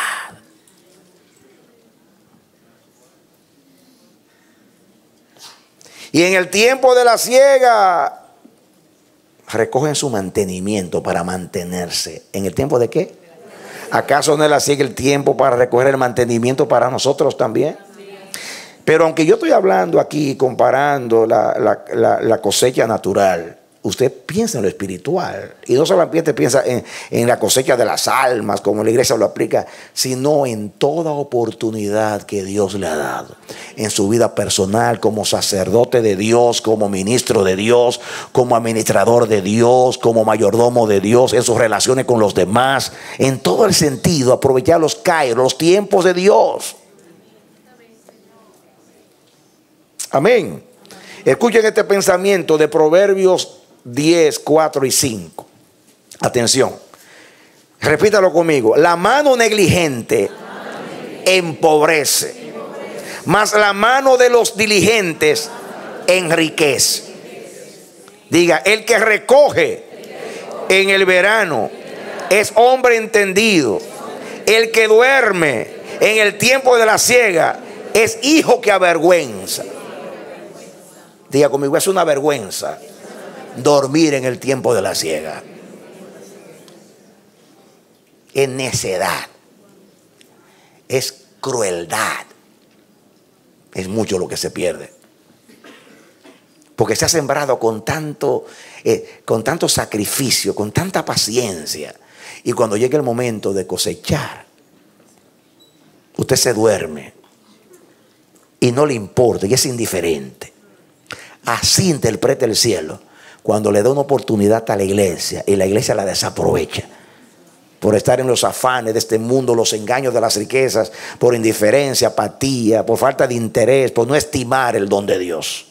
Y en el tiempo de la siega recogen su mantenimiento para mantenerse. ¿En el tiempo de qué? ¿Acaso no es la siega el tiempo para recoger el mantenimiento para nosotros también? Pero aunque yo estoy hablando aquí, comparando la cosecha natural, usted piensa en lo espiritual. Y no solamente piensa en la cosecha de las almas, como la iglesia lo aplica, sino en toda oportunidad que Dios le ha dado. En su vida personal, como sacerdote de Dios, como ministro de Dios, como administrador de Dios, como mayordomo de Dios, en sus relaciones con los demás. En todo el sentido, aprovechar los kairos, los tiempos de Dios. Amén. Escuchen este pensamiento de Proverbios 10, 4 y 5. Atención. Repítalo conmigo. La mano negligente empobrece, mas la mano de los diligentes enriquece. Diga, el que recoge en el verano es hombre entendido. El que duerme en el tiempo de la siega es hijo que avergüenza. Diga conmigo, es una vergüenza dormir en el tiempo de la siega. Es necedad. Es crueldad. Es mucho lo que se pierde. Porque se ha sembrado con tanto sacrificio, con tanta paciencia. Y cuando llega el momento de cosechar, usted se duerme y no le importa y es indiferente. Así interpreta el cielo cuando le da una oportunidad a la iglesia y la iglesia la desaprovecha por estar en los afanes de este mundo, los engaños de las riquezas, por indiferencia, apatía, por falta de interés, por no estimar el don de Dios.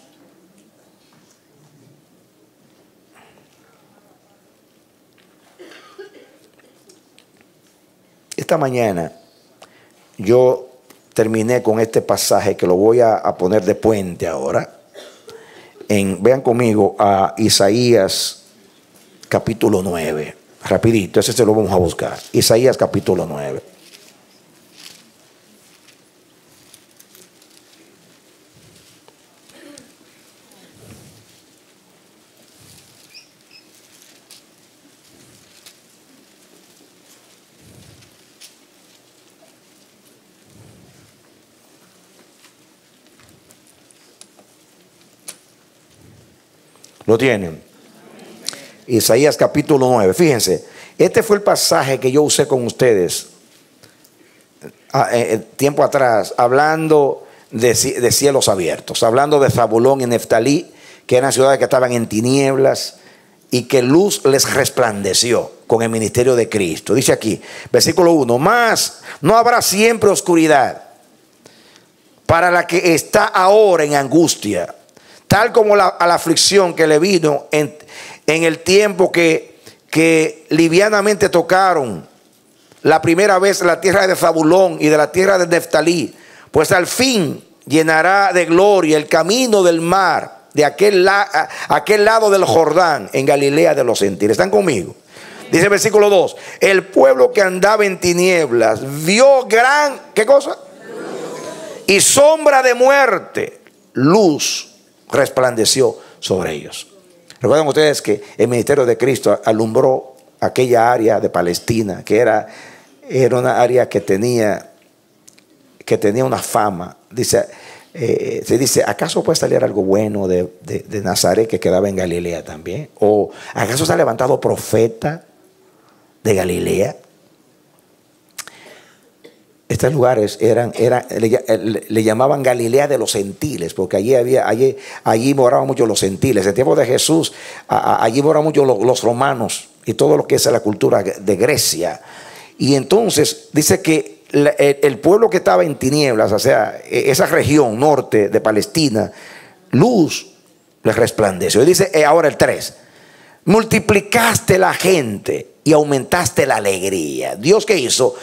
Esta mañana yo terminé con este pasaje que lo voy a poner de puente ahora. Vean conmigo a Isaías capítulo 9. Rapidito, ese se lo vamos a buscar. Isaías capítulo 9. ¿Lo tienen? Isaías capítulo 9. Fíjense, este fue el pasaje que yo usé con ustedes tiempo atrás, hablando de cielos abiertos, hablando de Zabulón y Neftalí, que eran ciudades que estaban en tinieblas y que luz les resplandeció con el ministerio de Cristo. Dice aquí, versículo 1, mas no habrá siempre oscuridad para la que está ahora en angustia, tal como a la aflicción que le vino en el tiempo que livianamente tocaron la primera vez la tierra de Zabulón y de la tierra de Neftalí, pues al fin llenará de gloria el camino del mar de aquel lado del Jordán, en Galilea de los gentiles. ¿Están conmigo? Dice el versículo 2: el pueblo que andaba en tinieblas vio gran, ¿qué cosa? Y sombra de muerte, luz resplandeció sobre ellos. Recuerdan ustedes que el ministerio de Cristo alumbró aquella área de Palestina, que era una área que tenía una fama. Se dice, ¿acaso puede salir algo bueno de Nazaret, que quedaba en Galilea también? ¿O acaso se ha levantado profeta de Galilea? Estos lugares le llamaban Galilea de los gentiles, porque allí moraban muchos los gentiles. En el tiempo de Jesús, allí moraban muchos los romanos y todo lo que es la cultura de Grecia. Y entonces dice que el pueblo que estaba en tinieblas, o sea, esa región norte de Palestina, luz les resplandeció. Y dice ahora el 3: multiplicaste la gente y aumentaste la alegría. ¿Dios qué hizo?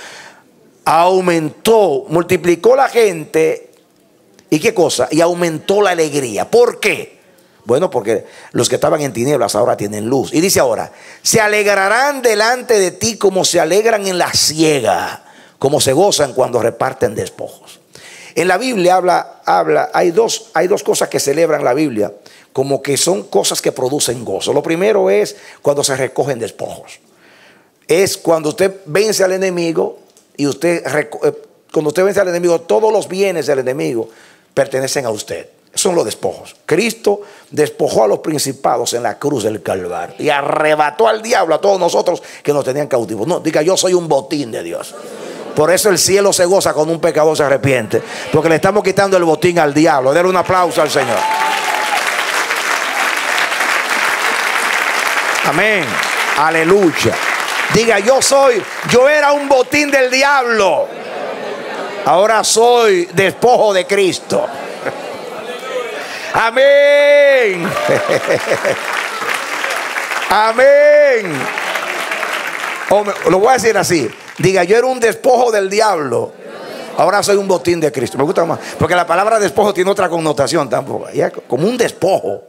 Multiplicó la gente. ¿Y qué cosa? Y aumentó la alegría. ¿Por qué? Bueno, porque los que estaban en tinieblas ahora tienen luz. Y dice ahora: se alegrarán delante de ti como se alegran en la siega, como se gozan cuando reparten despojos. En la Biblia hay dos cosas que celebran la Biblia, como que son cosas que producen gozo. Lo primero es cuando se recogen despojos. Es cuando usted vence al enemigo. Y cuando usted vence al enemigo, todos los bienes del enemigo pertenecen a usted. Son los despojos. Cristo despojó a los principados en la cruz del Calvario y arrebató al diablo, a todos nosotros que nos tenían cautivos. No, diga, yo soy un botín de Dios. Por eso el cielo se goza cuando un pecador se arrepiente, porque le estamos quitando el botín al diablo. Denle un aplauso al Señor. Amén. Aleluya. Diga, yo era un botín del diablo. Ahora soy despojo de Cristo. Amén. Amén. Lo voy a decir así. Diga, yo era un despojo del diablo. Ahora soy un botín de Cristo. Me gusta más, porque la palabra despojo tiene otra connotación tampoco. Ya, como un despojo.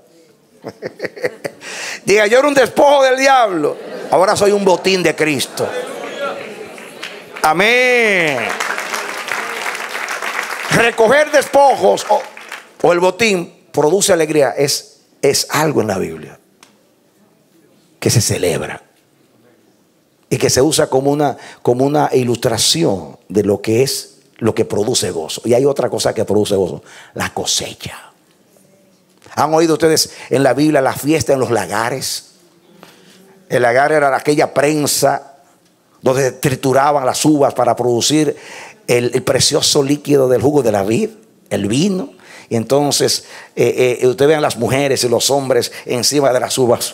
Diga, yo era un despojo del diablo. Ahora soy un botín de Cristo. Amén. Recoger despojos o el botín produce alegría. Es algo en la Biblia que se celebra y que se usa como una ilustración de lo que produce gozo. Y hay otra cosa que produce gozo: la cosecha. ¿Han oído ustedes en la Biblia la fiesta en los lagares? El lagar era aquella prensa donde trituraban las uvas para producir el precioso líquido del jugo de la vid, el vino. Y entonces ustedes ven las mujeres y los hombres encima de las uvas,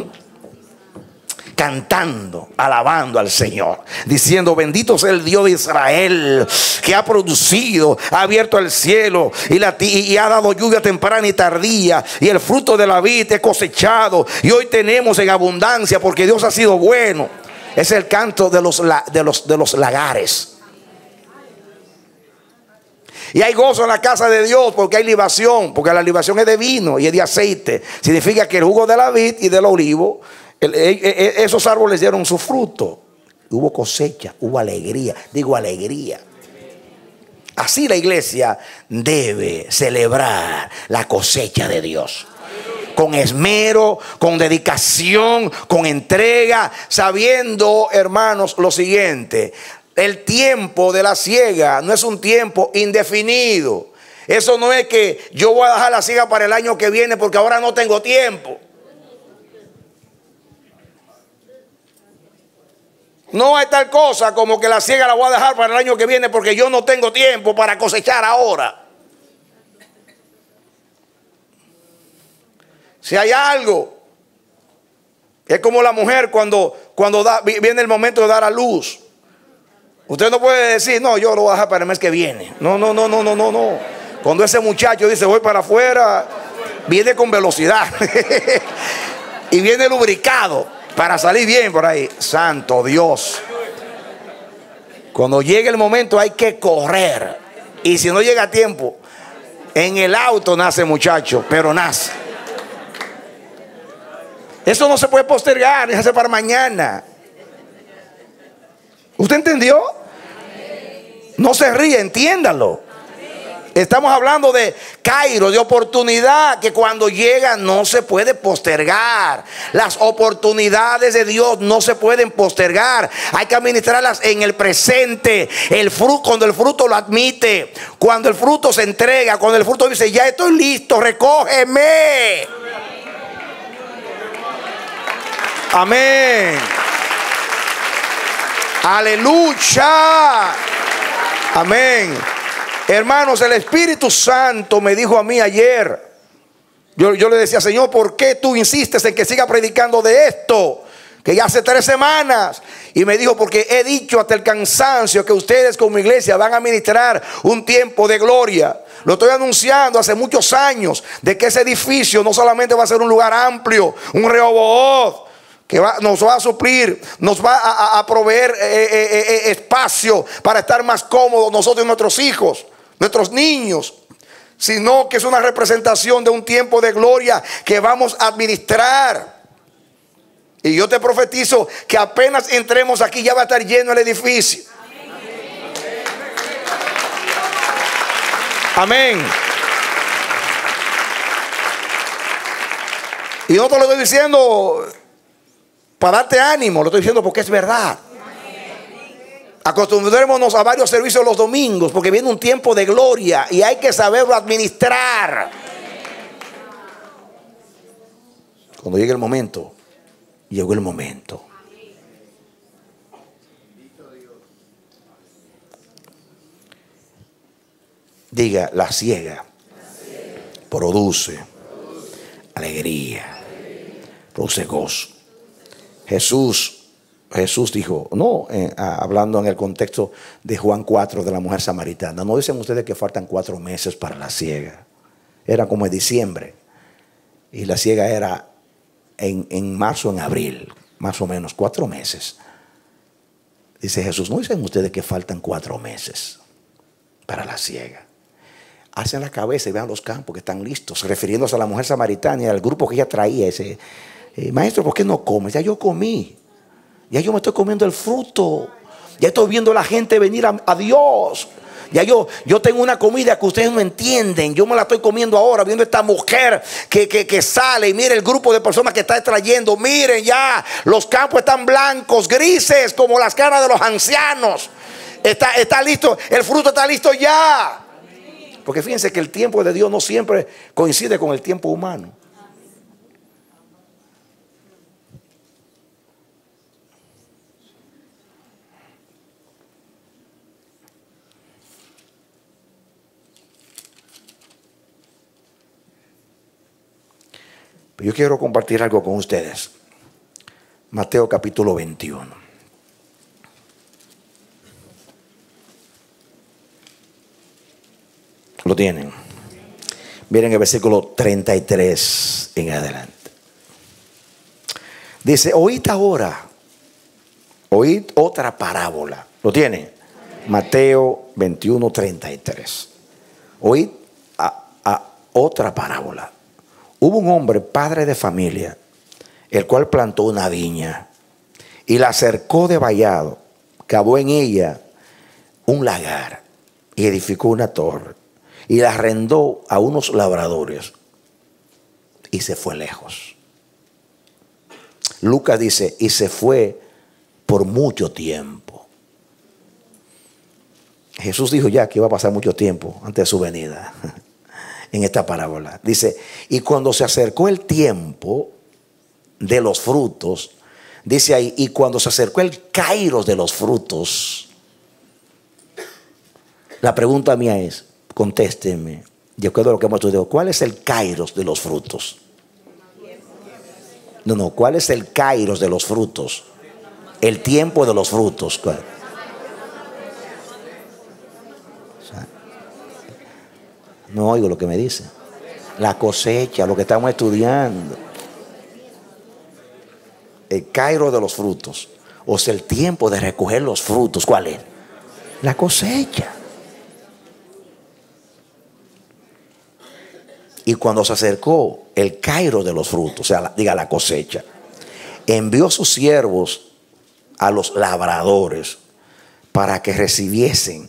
cantando, alabando al Señor, diciendo: bendito sea el Dios de Israel, que ha producido, ha abierto el cielo y ha dado lluvia temprana y tardía, y el fruto de la vid es cosechado, y hoy tenemos en abundancia, porque Dios ha sido bueno. Es el canto de los lagares. Y hay gozo en la casa de Dios porque hay libación, porque la libación es de vino y es de aceite. Significa que el jugo de la vid y del olivo, esos árboles dieron su fruto. Hubo cosecha, hubo alegría. Digo alegría. Así la iglesia debe celebrar la cosecha de Dios. Con esmero, con dedicación, con entrega, sabiendo, hermanos, lo siguiente: el tiempo de la siega no es un tiempo indefinido. Eso no es que yo voy a dejar la siega para el año que viene porque ahora no tengo tiempo. No hay tal cosa como que la siega la voy a dejar para el año que viene porque yo no tengo tiempo para cosechar ahora. Si hay algo, es como la mujer cuando viene el momento de dar a luz. Usted no puede decir: no, yo lo voy a dejar para el mes que viene. No. Cuando ese muchacho dice voy para afuera, viene con velocidad y viene lubricado para salir bien por ahí. Santo Dios. Cuando llegue el momento hay que correr. Y si no llega a tiempo, en el auto nace muchacho, pero nace. Eso no se puede postergar, ni hacer para mañana. ¿Usted entendió? No se ríe, entiéndalo. Estamos hablando de kairos, de oportunidad que cuando llega no se puede postergar. Las oportunidades de Dios no se pueden postergar. Hay que administrarlas en el presente. El fruto, cuando el fruto lo admite, cuando el fruto se entrega, cuando el fruto dice ya estoy listo, recógeme. Amén. Aleluya. Amén. Hermanos, el Espíritu Santo me dijo a mí ayer. Yo le decía, Señor, ¿por qué tú insistes en que siga predicando de esto? Que ya hace 3 semanas. Y me dijo, porque he dicho hasta el cansancio que ustedes como iglesia van a ministrar un tiempo de gloria. Lo estoy anunciando hace muchos años, de que ese edificio no solamente va a ser un lugar amplio, un Rehoboth, que nos va a suplir, nos va a proveer espacio para estar más cómodos nosotros y nuestros hijos, nuestros niños, sino que es una representación de un tiempo de gloria que vamos a administrar. Y yo te profetizo que apenas entremos aquí ya va a estar lleno el edificio. Amén. Y no te lo estoy diciendo para darte ánimo, lo estoy diciendo porque es verdad. Acostumbrémonos a varios servicios los domingos, porque viene un tiempo de gloria y hay que saberlo administrar. Cuando llegue el momento, llegó el momento. Diga, la siega produce alegría, produce gozo. Jesús dijo, no, hablando en el contexto de Juan 4 de la mujer samaritana, no dicen ustedes que faltan 4 meses para la siega. Era como en diciembre y la siega era en marzo, en abril, más o menos 4 meses. Dice Jesús, no dicen ustedes que faltan 4 meses para la siega. Hacen la cabeza y vean los campos que están listos, refiriéndose a la mujer samaritana y al grupo que ella traía. Ese maestro, ¿por qué no comes? Ya yo comí. Ya yo me estoy comiendo el fruto. Ya estoy viendo a la gente venir a Dios. Ya yo tengo una comida que ustedes no entienden. Yo me la estoy comiendo ahora, viendo esta mujer que sale. Y mire el grupo de personas que está extrayendo. Miren ya, los campos están blancos, grises, como las caras de los ancianos. Está listo, el fruto está listo ya. Porque fíjense que el tiempo de Dios no siempre coincide con el tiempo humano. Yo quiero compartir algo con ustedes. Mateo capítulo 21. Lo tienen. Miren el versículo 33 en adelante. Dice, oíd ahora, oíd otra parábola. ¿Lo tienen? Mateo 21, 33. Oíd a otra parábola. Hubo un hombre, padre de familia, el cual plantó una viña y la cercó de vallado, cavó en ella un lagar y edificó una torre y la arrendó a unos labradores y se fue lejos. Lucas dice, y se fue por mucho tiempo. Jesús dijo ya que iba a pasar mucho tiempo antes de su venida. En esta parábola dice, y cuando se acercó el tiempo de los frutos, dice ahí, y cuando se acercó el kairos de los frutos, la pregunta mía es, contésteme, de acuerdo a lo que hemos estudiado, ¿cuál es el kairos de los frutos? No, ¿cuál es el kairos de los frutos? El tiempo de los frutos. No oigo lo que me dice. La cosecha, lo que estamos estudiando. El kairos de los frutos. O sea, el tiempo de recoger los frutos. ¿Cuál es? La cosecha. Y cuando se acercó el kairos de los frutos, o sea, diga la cosecha, envió sus siervos a los labradores para que recibiesen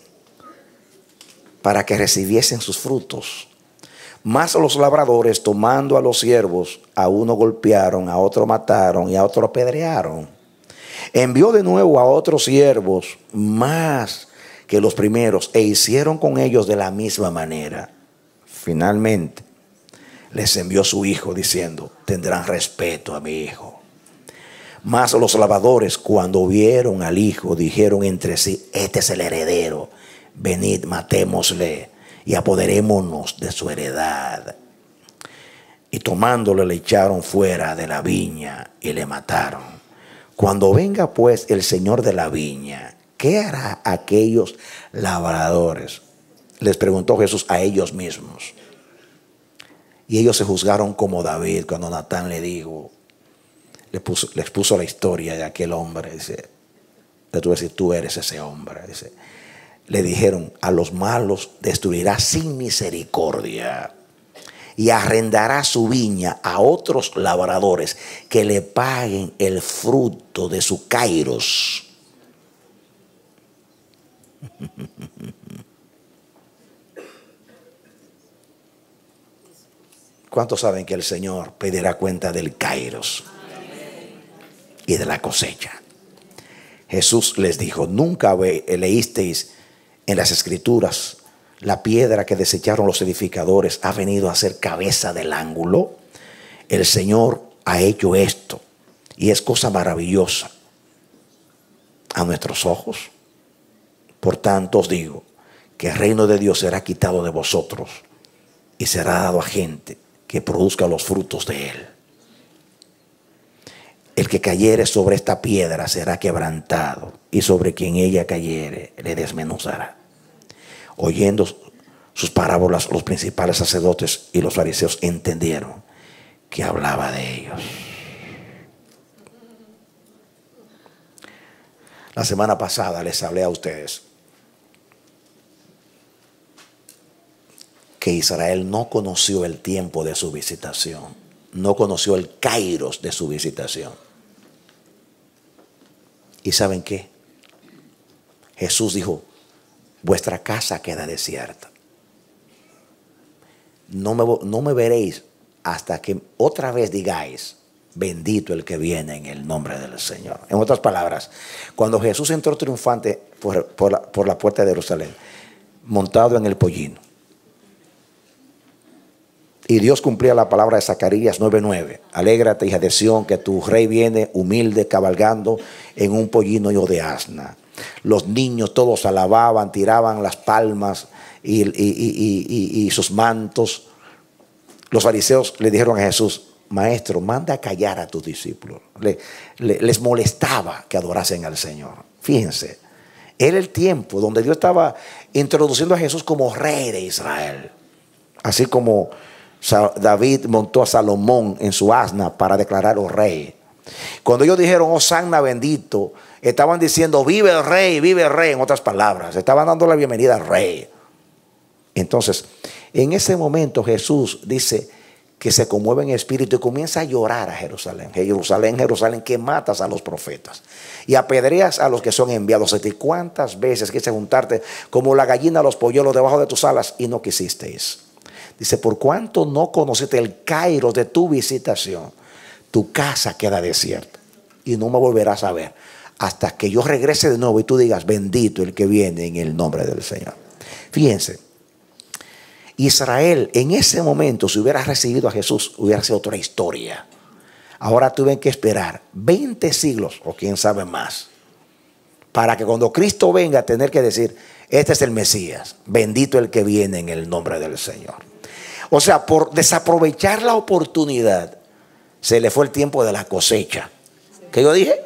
sus frutos. Mas los labradores, tomando a los siervos, a uno golpearon, a otro mataron y a otro apedrearon. Envió de nuevo a otros siervos más que los primeros e hicieron con ellos de la misma manera. Finalmente les envió su hijo diciendo: tendrán respeto a mi hijo. Mas los labradores, cuando vieron al hijo, dijeron entre sí: este es el heredero, venid, matémosle y apoderémonos de su heredad. Y tomándole le echaron fuera de la viña y le mataron. Cuando venga pues el señor de la viña, ¿qué hará aquellos labradores? Les preguntó Jesús a ellos mismos. Y ellos se juzgaron como David cuando Natán le dijo, les puso la historia de aquel hombre. Dice, le tuve que decir: tú eres ese hombre. Dice, le dijeron: a los malos destruirá sin misericordia y arrendará su viña a otros labradores que le paguen el fruto de su kairos. ¿Cuántos saben que el Señor pedirá cuenta del kairos y de la cosecha? Jesús les dijo: ¿nunca leísteis en las Escrituras: la piedra que desecharon los edificadores ha venido a ser cabeza del ángulo? El Señor ha hecho esto y es cosa maravillosa a nuestros ojos. Por tanto os digo que el reino de Dios será quitado de vosotros y será dado a gente que produzca los frutos de él. El que cayere sobre esta piedra será quebrantado, y sobre quien ella cayere le desmenuzará. Oyendo sus parábolas, los principales sacerdotes y los fariseos entendieron que hablaba de ellos. La semana pasada les hablé a ustedes que Israel no conoció el tiempo de su visitación, no conoció el kairos de su visitación. ¿Y saben qué? Jesús dijo: vuestra casa queda desierta. No me veréis hasta que otra vez digáis: bendito el que viene en el nombre del Señor. En otras palabras, cuando Jesús entró triunfante por la puerta de Jerusalén, montado en el pollino, y Dios cumplía la palabra de Zacarías 9:9. Alégrate, hija de Sión, que tu rey viene humilde, cabalgando en un pollino de asna. Los niños todos alababan, tiraban las palmas y sus mantos. Los fariseos le dijeron a Jesús: Maestro, manda a callar a tus discípulos. Les molestaba que adorasen al Señor. Fíjense, era el tiempo donde Dios estaba introduciendo a Jesús como rey de Israel. Así como David montó a Salomón en su asna para declararlo rey. Cuando ellos dijeron: Hosanna bendito, estaban diciendo: vive el rey, vive el rey. En otras palabras, estaban dando la bienvenida al rey. Entonces, en ese momento Jesús dice que se conmueve en espíritu y comienza a llorar a Jerusalén. Jerusalén, Jerusalén, que matas a los profetas y apedreas a los que son enviados a ti. ¿Cuántas veces quise juntarte como la gallina a los polluelos debajo de tus alas y no quisisteis? Dice: por cuanto no conociste el kairos de tu visitación, tu casa queda desierta y no me volverás a ver hasta que yo regrese de nuevo y tú digas: bendito el que viene en el nombre del Señor. Fíjense, Israel en ese momento, si hubiera recibido a Jesús, hubiera sido otra historia. Ahora tuvieron que esperar 20 siglos o quién sabe más para que cuando Cristo venga tener que decir: este es el Mesías, bendito el que viene en el nombre del Señor. O sea, por desaprovechar la oportunidad, se le fue el tiempo de la cosecha. ¿Qué yo dije?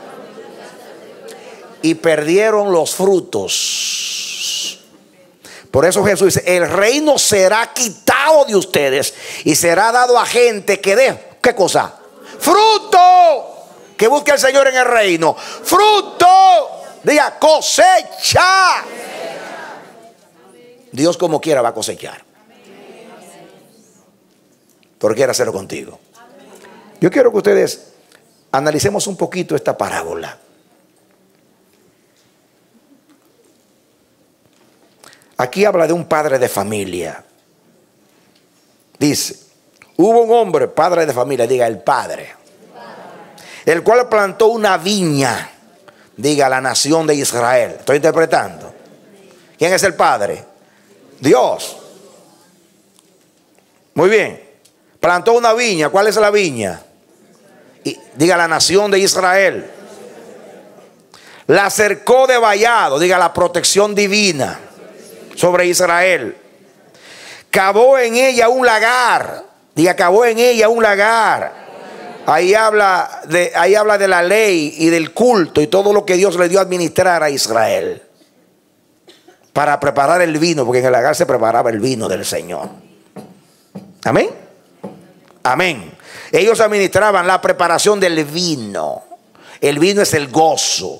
Y perdieron los frutos. Por eso Jesús dice, el reino será quitado de ustedes y será dado a gente que dé, ¿qué cosa? Fruto. Que busque al Señor en el reino. Fruto. Diga, cosecha. Dios como quiera va a cosechar. Porque quiere hacerlo contigo. Yo quiero que ustedes analicemos un poquito esta parábola. Aquí habla de un padre de familia. Dice, hubo un hombre, padre de familia, diga el padre, el cual plantó una viña, diga la nación de Israel. Estoy interpretando. ¿Quién es el padre? Dios. Muy bien. Plantó una viña. ¿Cuál es la viña? Y, diga la nación de Israel. La cercó de vallado, diga la protección divina sobre Israel. Cavó en ella un lagar. Diga, cavó en ella un lagar. Ahí habla de la ley y del culto y todo lo que Dios le dio a administrar a Israel. Para preparar el vino, porque en el lagar se preparaba el vino del Señor. Amén. Amén. Ellos administraban la preparación del vino. El vino es el gozo.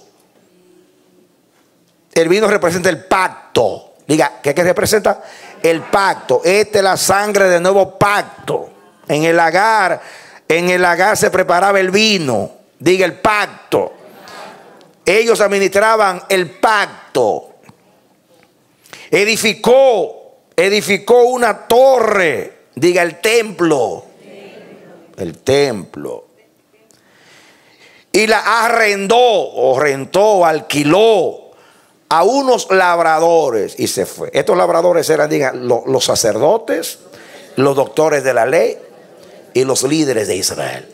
El vino representa el pacto. Diga, ¿qué representa? El pacto. Esta es la sangre del nuevo pacto. En el lagar se preparaba el vino. Diga, el pacto. Ellos administraban el pacto. Edificó una torre. Diga, el templo. El templo. Y la arrendó, o rentó, alquiló a unos labradores y se fue. Estos labradores eran, digan, los sacerdotes, los doctores de la ley y los líderes de Israel.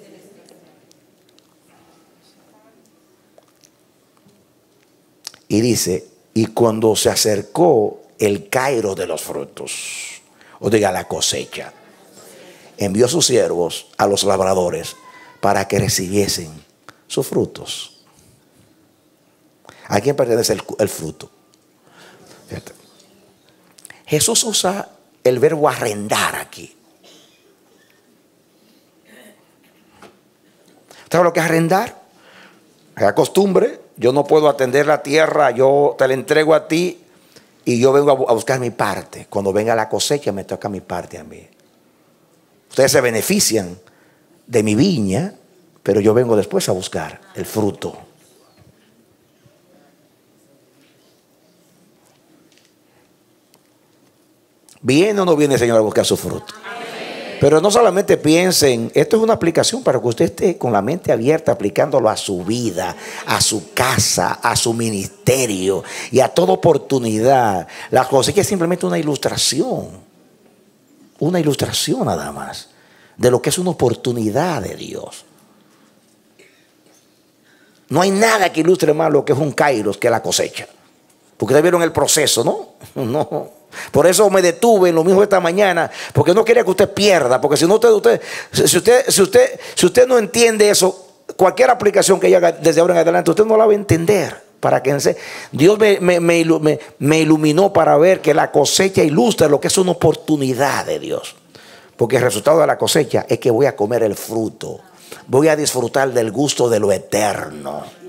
Y dice, y cuando se acercó el cairo de los frutos, o diga la cosecha, envió sus siervos a los labradores para que recibiesen sus frutos. ¿A quién pertenece el fruto? Fíjate. Jesús usa el verbo arrendar aquí. ¿Sabes lo que es arrendar? Es costumbre. Yo no puedo atender la tierra, yo te la entrego a ti y yo vengo a buscar mi parte. Cuando venga la cosecha me toca mi parte a mí. Ustedes se benefician de mi viña, pero yo vengo después a buscar el fruto. ¿Viene o no viene el Señor a buscar su fruto? Pero no solamente piensen, esto es una aplicación para que usted esté con la mente abierta aplicándolo a su vida, a su casa, a su ministerio y a toda oportunidad. La cosecha es simplemente una ilustración nada más de lo que es una oportunidad de Dios. No hay nada que ilustre más lo que es un kairos que la cosecha. Porque ustedes vieron el proceso, ¿no? No. Por eso me detuve en lo mismo esta mañana, porque no quería que usted pierda, porque si no si usted no entiende eso, cualquier aplicación que haga desde ahora en adelante, usted no la va a entender. Para que Dios me iluminó para ver que la cosecha ilustra lo que es una oportunidad de Dios, porque el resultado de la cosecha es que voy a comer el fruto, voy a disfrutar del gusto de lo eterno.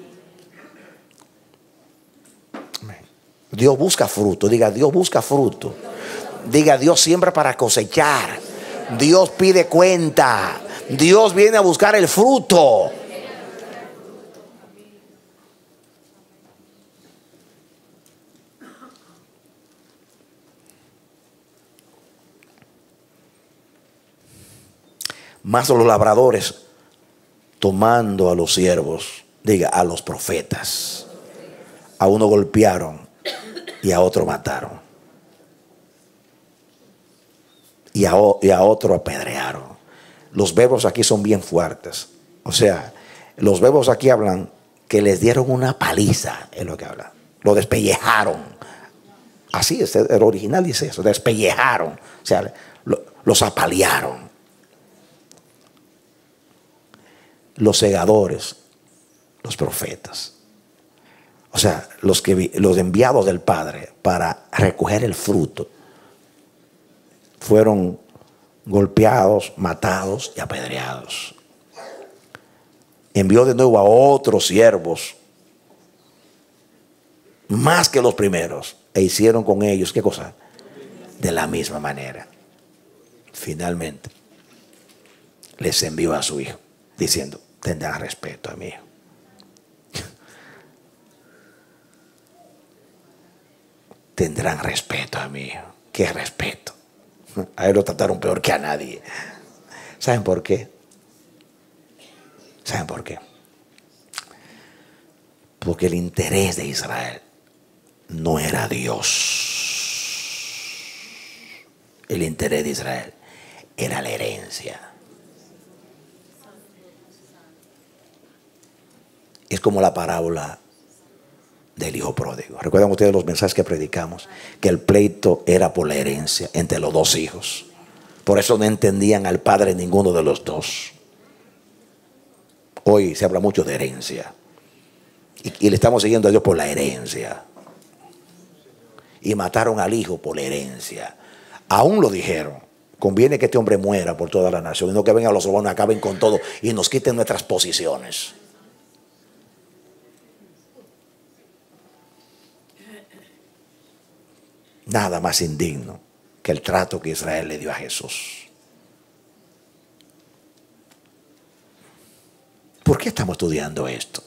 Dios busca fruto. Diga, Dios busca fruto. Diga, Dios siembra para cosechar. Dios pide cuenta. Dios viene a buscar el fruto. Más los labradores tomando a los siervos, diga, a los profetas. A uno golpearon y a otro mataron. Y a otro apedrearon. Los verbos aquí son bien fuertes. O sea, los verbos aquí hablan que les dieron una paliza, es lo que habla. Lo despellejaron. Así es, el original dice eso, despellejaron. O sea, los apalearon. Los segadores, los profetas. O sea, los enviados del Padre para recoger el fruto fueron golpeados, matados y apedreados. Envió de nuevo a otros siervos, más que los primeros, e hicieron con ellos, ¿qué cosa? De la misma manera. Finalmente, les envió a su hijo, diciendo, tendrán respeto a mi hijo. Tendrán respeto a mi hijo. ¿Qué respeto? A él lo trataron peor que a nadie. ¿Saben por qué? ¿Saben por qué? Porque el interés de Israel no era Dios. El interés de Israel era la herencia. Es como la parábola del hijo pródigo. ¿Recuerdan ustedes los mensajes que predicamos? Que el pleito era por la herencia entre los dos hijos. Por eso no entendían al padre ninguno de los dos. Hoy se habla mucho de herencia. Y le estamos siguiendo a Dios por la herencia. Y mataron al hijo por la herencia. Aún lo dijeron. Conviene que este hombre muera por toda la nación y no que vengan los romanos, acaben con todo y nos quiten nuestras posiciones. Nada más indigno que el trato que Israel le dio a Jesús. ¿Por qué estamos estudiando esto?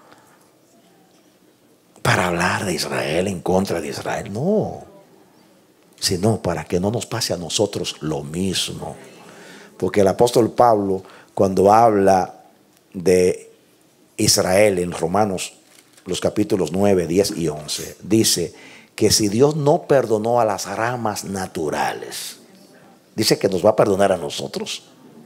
¿Para hablar de Israel, en contra de Israel? No. Sino para que no nos pase a nosotros lo mismo. Porque el apóstol Pablo, cuando habla de Israel en Romanos, los capítulos 9, 10 y 11, dice que si Dios no perdonó a las ramas naturales, dice que nos va a perdonar a nosotros.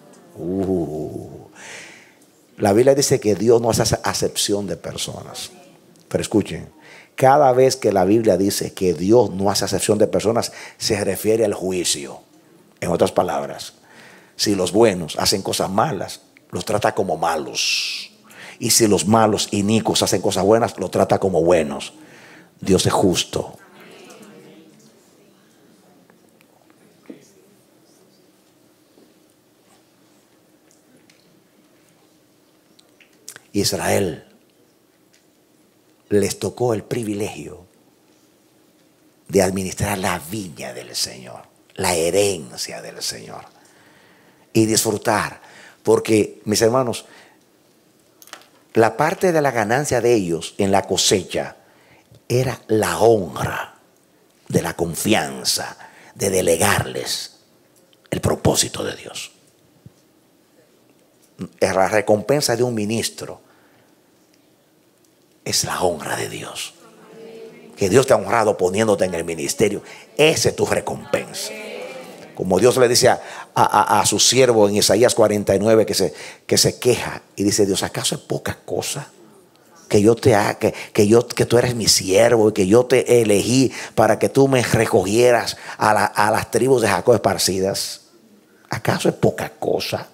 La Biblia dice que Dios no hace acepción de personas. Pero escuchen, cada vez que la Biblia dice que Dios no hace acepción de personas, se refiere al juicio. En otras palabras, si los buenos hacen cosas malas, los trata como malos. Y si los malos, inicuos, hacen cosas buenas, los trata como buenos. Dios es justo. Israel les tocó el privilegio de administrar la viña del Señor, la herencia del Señor, y disfrutar, porque, mis hermanos, la parte de la ganancia de ellos en la cosecha era la honra de la confianza, de delegarles el propósito de Dios. La recompensa de un ministro es la honra de Dios. Que Dios te ha honrado poniéndote en el ministerio. Esa es tu recompensa. Como Dios le dice a su siervo en Isaías 49 que se queja y dice: Dios, ¿acaso es poca cosa que yo te haga, que tú eres mi siervo y que yo te elegí para que tú me recogieras a las tribus de Jacob esparcidas? ¿Acaso es poca cosa?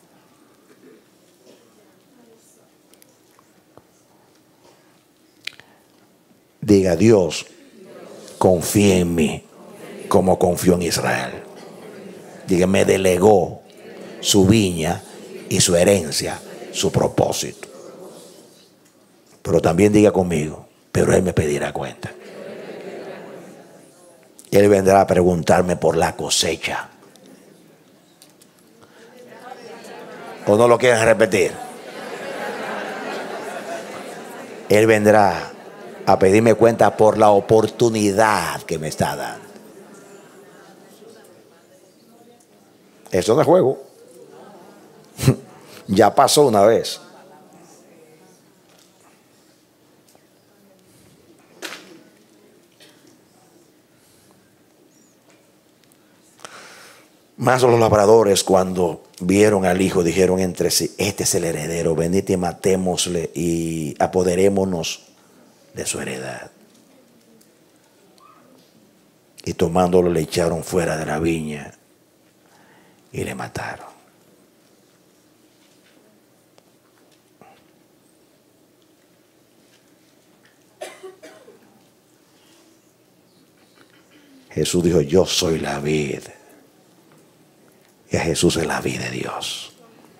Diga: Dios confía en mí como confió en Israel. Diga: me delegó su viña y su herencia, su propósito. Pero también diga conmigo: pero Él me pedirá cuenta. Él vendrá a preguntarme por la cosecha. ¿O no lo quieren repetir? Él vendrá a pedirme cuenta por la oportunidad que me está dando. Eso no es juego. Ya pasó una vez. Más los labradores, cuando vieron al hijo, dijeron entre sí: este es el heredero, venid y matémosle y apoderémonos de su heredad. Y tomándolo, le echaron fuera de la viña y le mataron. Jesús dijo, yo soy la vid. Y a Jesús es la vid de Dios.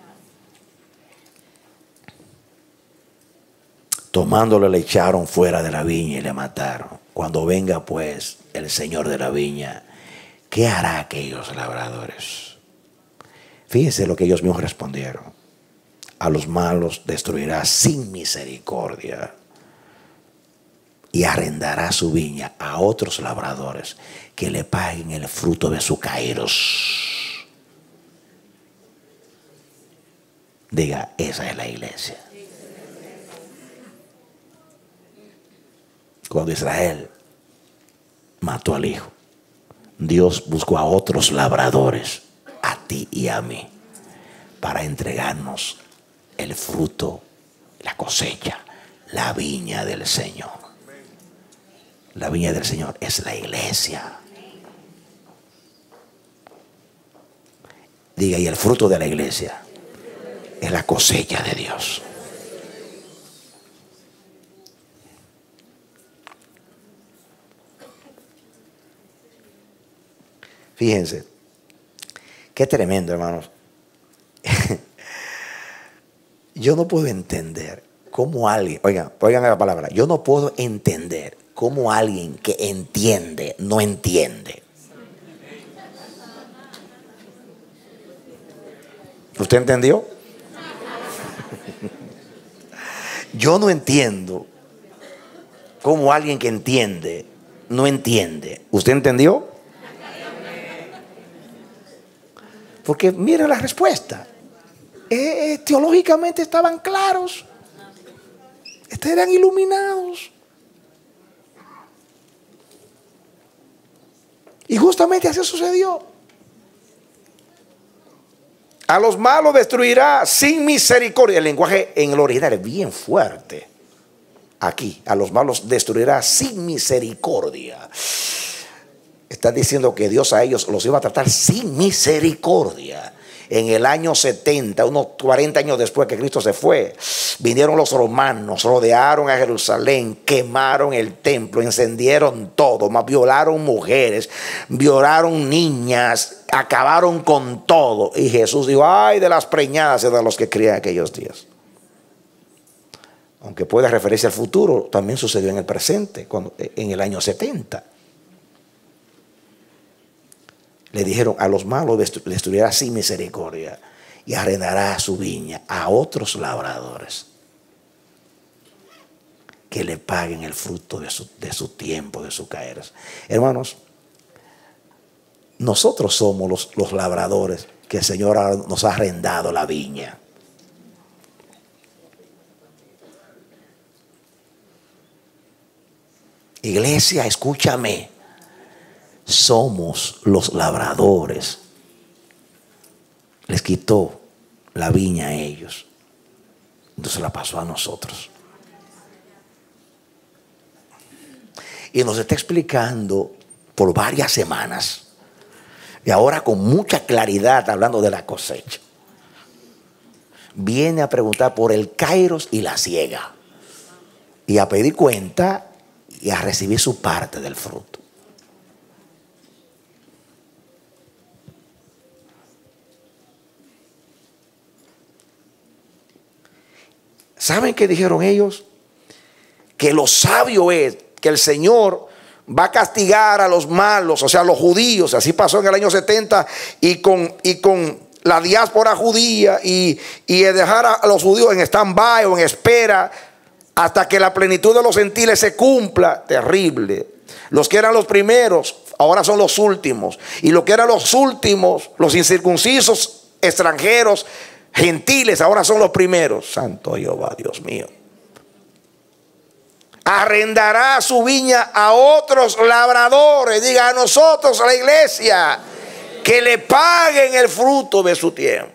Tomándolo le echaron fuera de la viña y le mataron. Cuando venga pues el Señor de la viña, ¿qué hará aquellos labradores? Fíjense lo que ellos mismos respondieron. A los malos destruirá sin misericordia y arrendará su viña a otros labradores que le paguen el fruto de su kairos. Diga, esa es la iglesia. Cuando Israel mató al hijo, Dios buscó a otros labradores, a ti y a mí, para entregarnos el fruto, la cosecha, la viña del Señor. La viña del Señor es la iglesia. Diga, y el fruto de la iglesia es la cosecha de Dios. Fíjense, qué tremendo, hermanos. Yo no puedo entender cómo alguien, oigan la palabra, yo no puedo entender cómo alguien que entiende no entiende. ¿Usted entendió? Yo no entiendo cómo alguien que entiende no entiende. ¿Usted entendió? Porque miren la respuesta. Teológicamente estaban claros. Eran iluminados. Y justamente así sucedió. A los malos destruirá sin misericordia. El lenguaje en el original es bien fuerte. Aquí, a los malos destruirá sin misericordia. Está diciendo que Dios a ellos los iba a tratar sin misericordia. En el año 70, unos 40 años después que Cristo se fue, vinieron los romanos, rodearon a Jerusalén, quemaron el templo, encendieron todo, violaron mujeres, violaron niñas, acabaron con todo. Y Jesús dijo, ay de las preñadas y de los que crían aquellos días. Aunque puede referirse al futuro, también sucedió en el presente, en el año 70. Le dijeron, a los malos destruirá sin misericordia y arrendará su viña a otros labradores que le paguen el fruto de su tiempo, de su caer. Hermanos, nosotros somos los labradores que el Señor nos ha arrendado la viña. Iglesia, escúchame. Somos los labradores. Les quitó la viña a ellos, entonces la pasó a nosotros. Y nos está explicando por varias semanas, y ahora con mucha claridad, hablando de la cosecha. Viene a preguntar por el kairos y la siega, y a pedir cuenta y a recibir su parte del fruto. ¿Saben qué dijeron ellos? Que lo sabio es que el Señor va a castigar a los malos, o sea, a los judíos. Así pasó en el año 70 y con la diáspora judía y dejar a los judíos en stand-by o en espera hasta que la plenitud de los gentiles se cumpla. Terrible. Los que eran los primeros ahora son los últimos, y los que eran los últimos, los incircuncisos extranjeros gentiles, ahora son los primeros. Santo Jehová, Dios mío. Arrendará su viña a otros labradores. Diga, a nosotros, a la iglesia, que le paguen el fruto de su tiempo.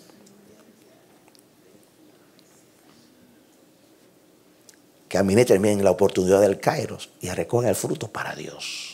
Que administren bien la oportunidad del kairos y recogen el fruto para Dios.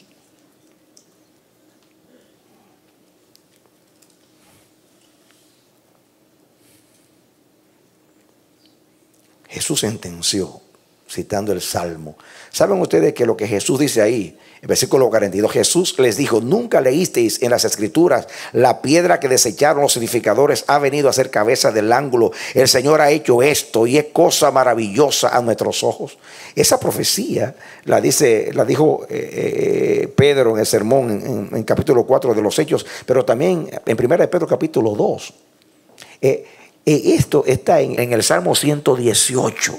Jesús sentenció citando el Salmo. ¿Saben ustedes que lo que Jesús dice ahí, en versículo 42, Jesús les dijo: nunca leísteis en las Escrituras, la piedra que desecharon los edificadores ha venido a ser cabeza del ángulo. El Señor ha hecho esto y es cosa maravillosa a nuestros ojos. Esa profecía la dijo Pedro en el sermón en capítulo 4 de los Hechos, pero también en 1 Pedro capítulo 2. Esto está en el Salmo 118.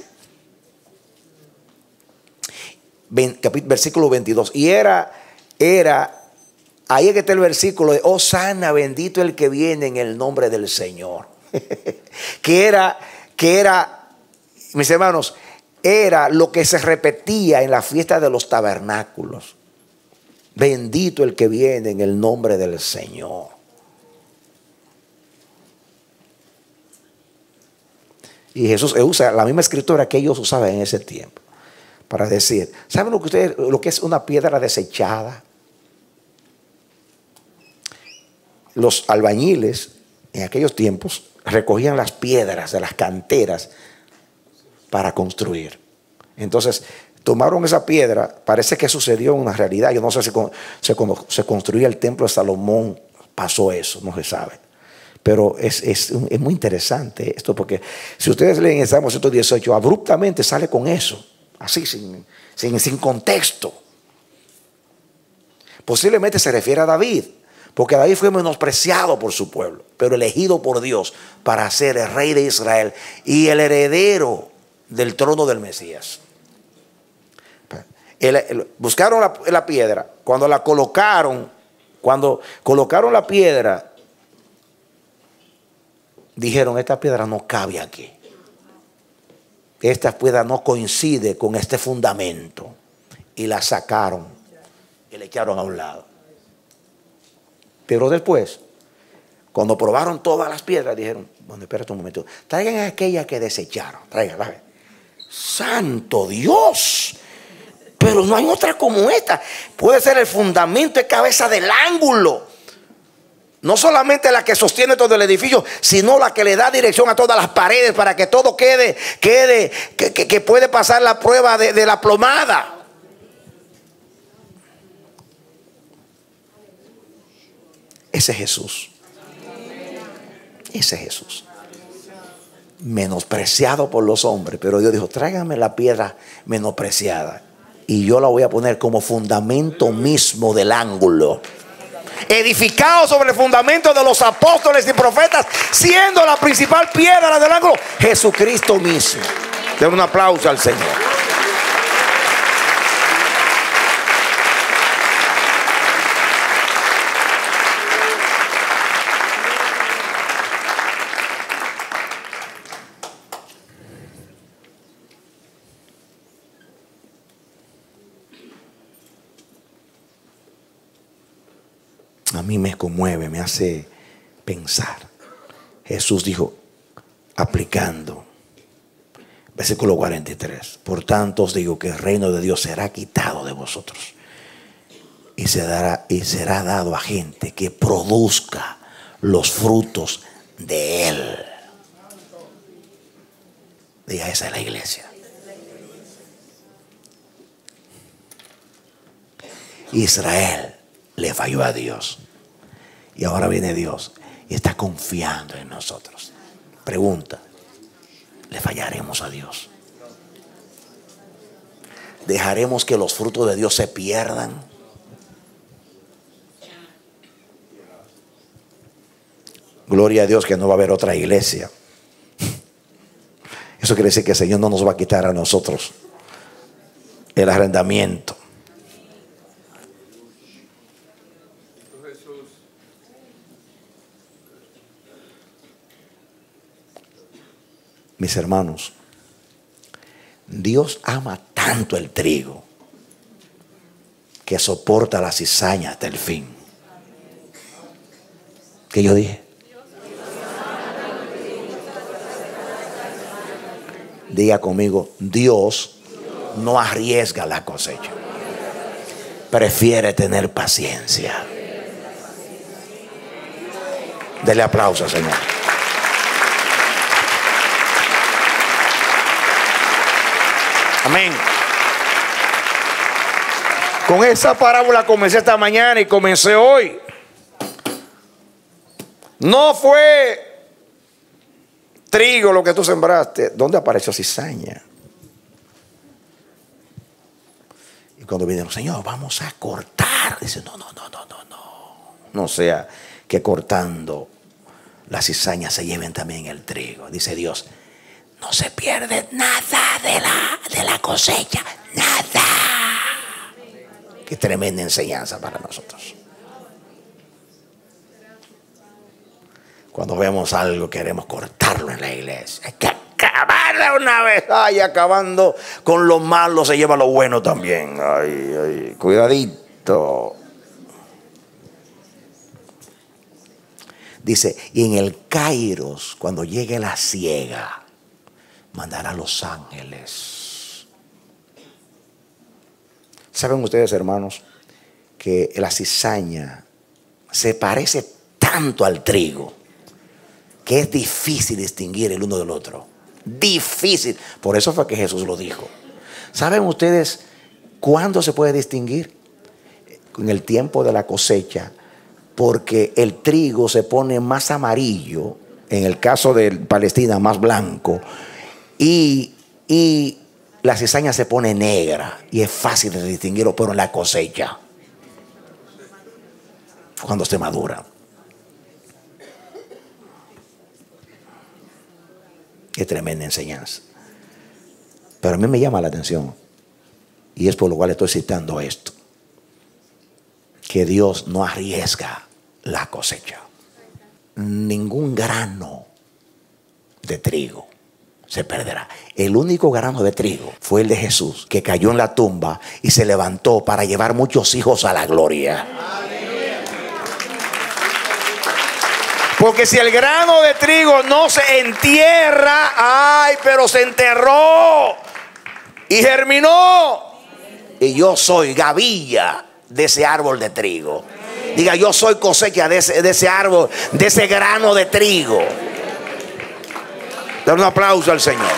Versículo 22. Y era ahí es que está el versículo de Hosana, bendito el que viene en el nombre del Señor. que era, mis hermanos, era lo que se repetía en la fiesta de los tabernáculos. Bendito el que viene en el nombre del Señor. Y Jesús usa la misma escritura que ellos usaban en ese tiempo para decir, ¿saben lo que es una piedra desechada? Los albañiles en aquellos tiempos recogían las piedras de las canteras para construir. Entonces tomaron esa piedra, parece que sucedió una realidad. Yo no sé si cuando se construía el templo de Salomón pasó eso, no se sabe. Pero es muy interesante esto, porque si ustedes leen el Salmo 118, abruptamente sale con eso. Así, sin contexto. Posiblemente se refiere a David, porque David fue menospreciado por su pueblo, pero elegido por Dios para ser el rey de Israel y el heredero del trono del Mesías. Buscaron la piedra. Cuando colocaron la piedra, dijeron: esta piedra no cabe aquí. Esta piedra no coincide con este fundamento. Y la sacaron y la echaron a un lado. Pero después, cuando probaron todas las piedras, dijeron: bueno, espérate un momento, traigan aquella que desecharon. Traigan. ¡Santo Dios! Pero no hay otra como esta. Puede ser el fundamento de cabeza del ángulo. No solamente la que sostiene todo el edificio, sino la que le da dirección a todas las paredes para que todo quede que puede pasar la prueba de la plomada. Ese es Jesús. Ese es Jesús. Menospreciado por los hombres, pero Dios dijo: tráigame la piedra menospreciada y yo la voy a poner como fundamento mismo del ángulo. Edificado sobre el fundamento de los apóstoles y profetas, siendo la principal piedra del ángulo Jesucristo mismo. Den un aplauso al Señor. A mí me conmueve, me hace pensar. Jesús dijo, aplicando, versículo 43: por tanto os digo que el reino de Dios será quitado de vosotros y será dado a gente que produzca los frutos de él. Diga: esa es la iglesia. Israel le falló a Dios y ahora viene Dios y está confiando en nosotros. Pregunta: ¿le fallaremos a Dios? ¿Dejaremos que los frutos de Dios se pierdan? Gloria a Dios que no va a haber otra iglesia. Eso quiere decir que el Señor no nos va a quitar a nosotros el arrendamiento. Mis hermanos, Dios ama tanto el trigo que soporta la cizaña hasta el fin. ¿Qué yo dije? Diga conmigo: Dios no arriesga la cosecha, prefiere tener paciencia. Dele aplauso, Señor. Amén. Con esa parábola comencé esta mañana y comencé hoy. No fue trigo lo que tú sembraste. ¿Dónde apareció cizaña? Y cuando vinieron, Señor, vamos a cortar. Dice, no. No sea que cortando las cizañas se lleven también el trigo. Dice Dios, no se pierde nada de la cosecha. Nada. Qué tremenda enseñanza para nosotros. Cuando vemos algo queremos cortarlo en la iglesia. Hay que acabar de una vez. Ay, acabando con lo malo se lleva lo bueno también. Ay, cuidadito. Dice, y en el Kairos, cuando llegue la siega, mandará a los ángeles. ¿Saben ustedes, hermanos, que la cizaña se parece tanto al trigo que es difícil distinguir el uno del otro? Difícil. Por eso fue que Jesús lo dijo. ¿Saben ustedes cuándo se puede distinguir? En el tiempo de la cosecha, porque el trigo se pone más amarillo, en el caso de Palestina más blanco, y la cizaña se pone negra y es fácil de distinguirlo, pero en la cosecha, cuando se madura. Qué tremenda enseñanza. Pero a mí me llama la atención, y es por lo cual estoy citando esto, que Dios no arriesga la cosecha. Ningún grano de trigo se perderá. El único grano de trigo fue el de Jesús, que cayó en la tumba y se levantó para llevar muchos hijos a la gloria. Porque si el grano de trigo no se entierra, ay, pero se enterró y germinó. Y yo soy gavilla de ese árbol de trigo. Diga, yo soy cosecha de ese árbol, de ese grano de trigo. Dar un aplauso al Señor.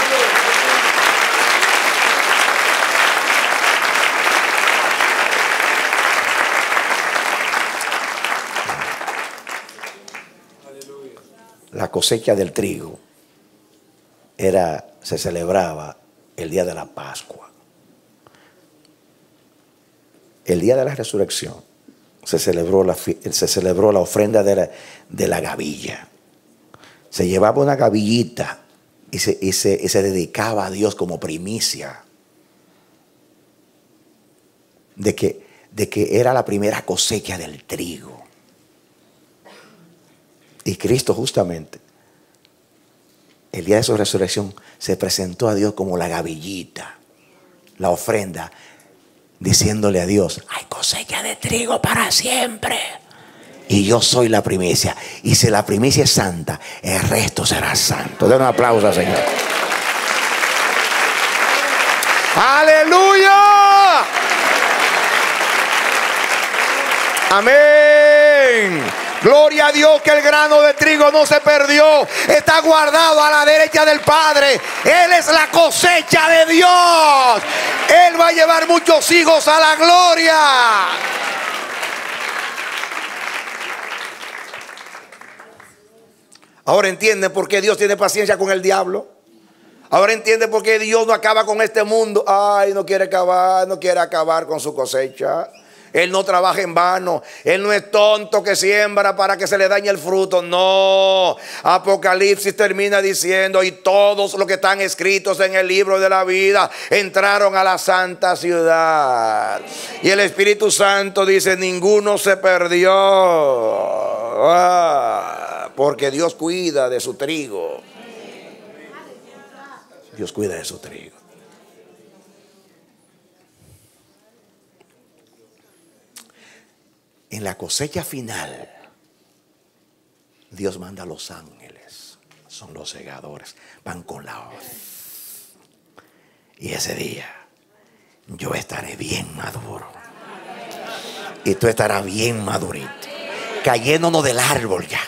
La cosecha del trigo se celebraba el día de la Pascua. El día de la resurrección se celebró la ofrenda de la gavilla. Se llevaba una gavillita y se dedicaba a Dios como primicia de que era la primera cosecha del trigo. Y Cristo justamente el día de su resurrección se presentó a Dios como la gavillita, la ofrenda, diciéndole a Dios, hay cosecha de trigo para siempre y yo soy la primicia, y si la primicia es santa, el resto será santo. Den un aplauso al Señor. ¡Aleluya! Amén. Gloria a Dios que el grano de trigo no se perdió. Está guardado a la derecha del Padre. Él es la cosecha de Dios. Él va a llevar muchos hijos a la gloria. Ahora entienden por qué Dios tiene paciencia con el diablo. Ahora entienden por qué Dios no acaba con este mundo. Ay, no quiere acabar con su cosecha. Él no trabaja en vano. Él no es tonto que siembra para que se le dañe el fruto. No. Apocalipsis termina diciendo, y todos los que están escritos en el libro de la vida entraron a la santa ciudad. Y el Espíritu Santo dice, ninguno se perdió. Porque Dios cuida de su trigo. Dios cuida de su trigo. En la cosecha final, Dios manda a los ángeles. Son los segadores. Van con la hoz. Y ese día yo estaré bien maduro. Y tú estarás bien madurito. Cayéndonos del árbol ya.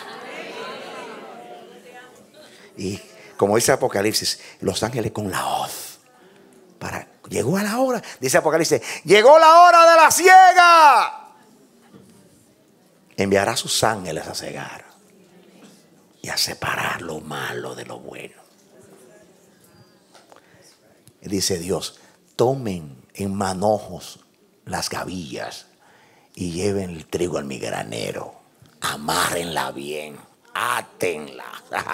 Y como dice Apocalipsis, los ángeles con la hoz Llegó a la hora, dice Apocalipsis, llegó la hora de la siega. Enviará a sus ángeles a cegar y a separar lo malo de lo bueno. Y dice Dios, tomen en manojos las gavillas y lleven el trigo al mi granero. Amárrenla bien, átenla.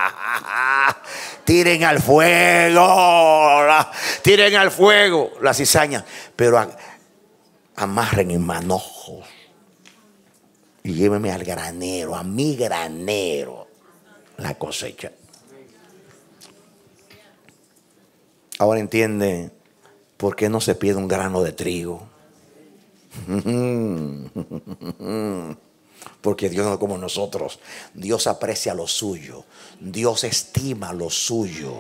Tiren al fuego, tiren al fuego la cizaña, pero amarren en manojos y llévenme al granero, a mi granero, la cosecha. Ahora entiende por qué no se pide un grano de trigo. Porque Dios no es como nosotros. Dios aprecia lo suyo. Dios estima lo suyo.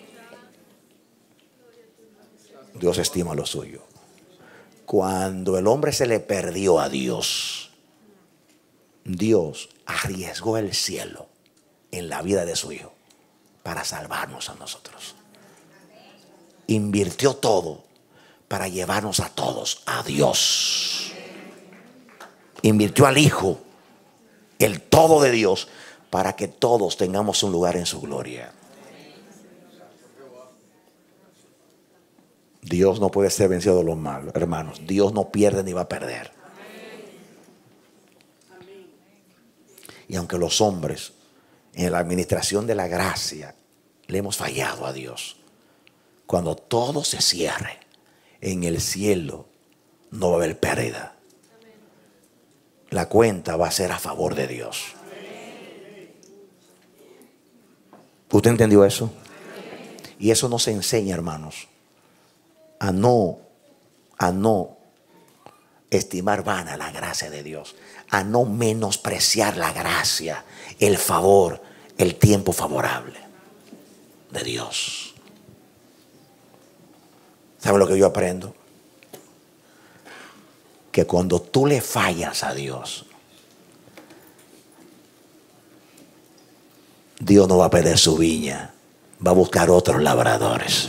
Dios estima lo suyo. Cuando el hombre se le perdió a Dios, Dios arriesgó el cielo en la vida de su hijo para salvarnos a nosotros. Invirtió todo para llevarnos a todos a Dios. Invirtió al Hijo, el todo de Dios, para que todos tengamos un lugar en su gloria. Dios no puede ser vencido de los malos, hermanos. Dios no pierde ni va a perder. Y aunque los hombres en la administración de la gracia le hemos fallado a Dios, cuando todo se cierre en el cielo no va a haber pérdida. La cuenta va a ser a favor de Dios. ¿Usted entendió eso? Y eso nos enseña, hermanos, a no estimar vana la gracia de Dios, a no menospreciar la gracia, el favor, el tiempo favorable de Dios. ¿Sabe lo que yo aprendo? Que cuando tú le fallas a Dios, Dios no va a perder su viña, va a buscar otros labradores,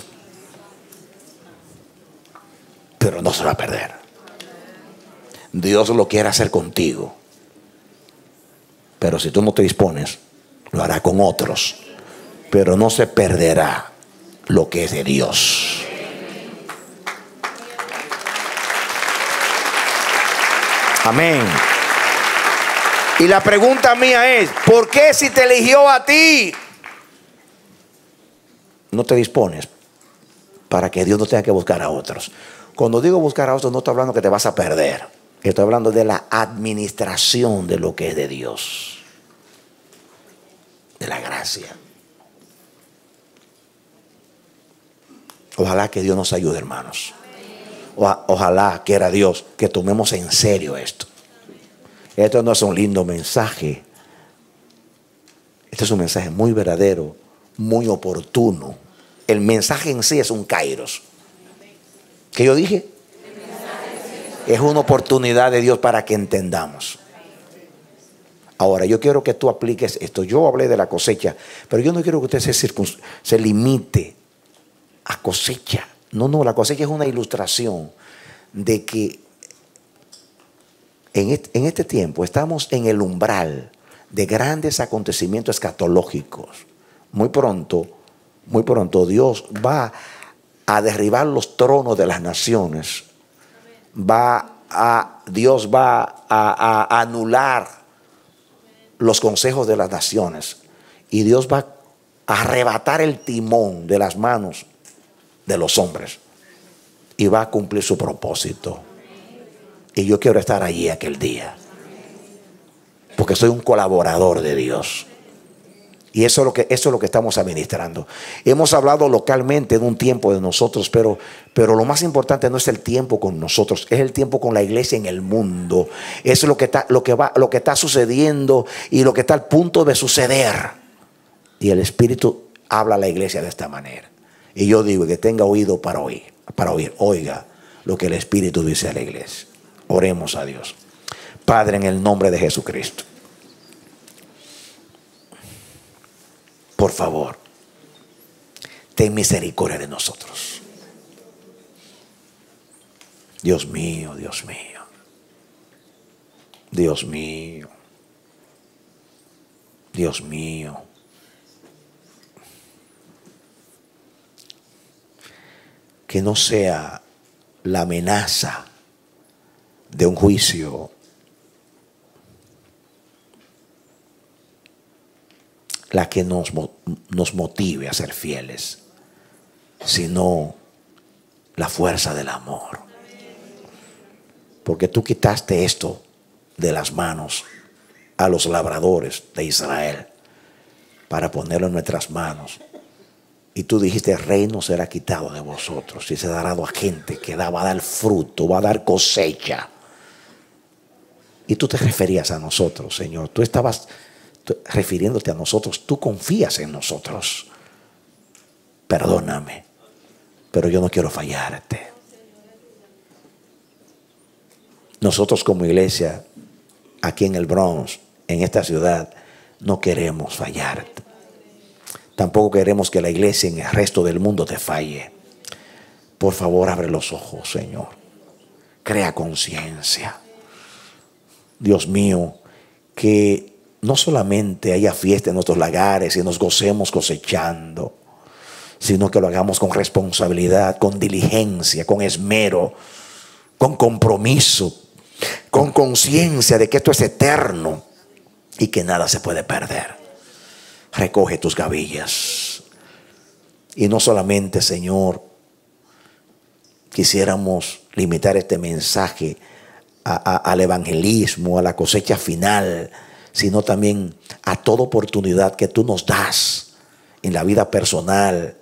pero no se va a perder. Dios lo quiere hacer contigo, pero si tú no te dispones, lo hará con otros, pero no se perderá lo que es de Dios. Amén. Y la pregunta mía es, ¿por qué si te eligió a ti, no te dispones para que Dios no tenga que buscar a otros? Cuando digo buscar a otros, no estoy hablando que te vas a perder. Estoy hablando de la administración de lo que es de Dios, de la gracia. Ojalá que Dios nos ayude, hermanos. Ojalá quiera Dios que tomemos en serio esto. Esto no es un lindo mensaje. Este es un mensaje muy verdadero, muy oportuno. El mensaje en sí es un kairos. ¿Qué yo dije? Es una oportunidad de Dios para que entendamos. Ahora, yo quiero que tú apliques esto. Yo hablé de la cosecha, pero yo no quiero que usted se limite a cosecha. No, la cosecha es una ilustración de que en este tiempo estamos en el umbral de grandes acontecimientos escatológicos. Muy pronto Dios va a derribar los tronos de las naciones. Dios va a anular los consejos de las naciones. Y Dios va a arrebatar el timón de las manos de los hombres y va a cumplir su propósito. Y yo quiero estar allí aquel día, porque soy un colaborador de Dios. Y eso es lo que estamos administrando. Hemos hablado localmente de un tiempo de nosotros, pero lo más importante no es el tiempo con nosotros, es el tiempo con la iglesia en el mundo. Eso es lo que está sucediendo y lo que está al punto de suceder. Y el Espíritu habla a la iglesia de esta manera. Y yo digo que tenga oído para oír. Oiga lo que el Espíritu dice a la iglesia. Oremos a Dios. Padre, en el nombre de Jesucristo, por favor, ten misericordia de nosotros. Dios mío, Dios mío. Dios mío. Dios mío. Que no sea la amenaza de un juicio la que nos motive a ser fieles, sino la fuerza del amor. Porque tú quitaste esto de las manos a los labradores de Israel para ponerlo en nuestras manos. Y tú dijiste, el reino será quitado de vosotros y se dará a gente que va a dar fruto, va a dar cosecha. Y tú te referías a nosotros, Señor. Tú estabas refiriéndote a nosotros. Tú confías en nosotros. Perdóname, pero yo no quiero fallarte. Nosotros como iglesia, aquí en el Bronx, en esta ciudad, no queremos fallarte. Tampoco queremos que la iglesia en el resto del mundo te falle. Por favor, abre los ojos, Señor. Crea conciencia. Dios mío, que no solamente haya fiesta en nuestros lagares y nos gocemos cosechando, sino que lo hagamos con responsabilidad, con diligencia, con esmero, con compromiso, con conciencia de que esto es eterno y que nada se puede perder. Recoge tus gavillas. Y no solamente, Señor, quisiéramos limitar este mensaje al evangelismo, a la cosecha final, sino también a toda oportunidad que tú nos das en la vida personal,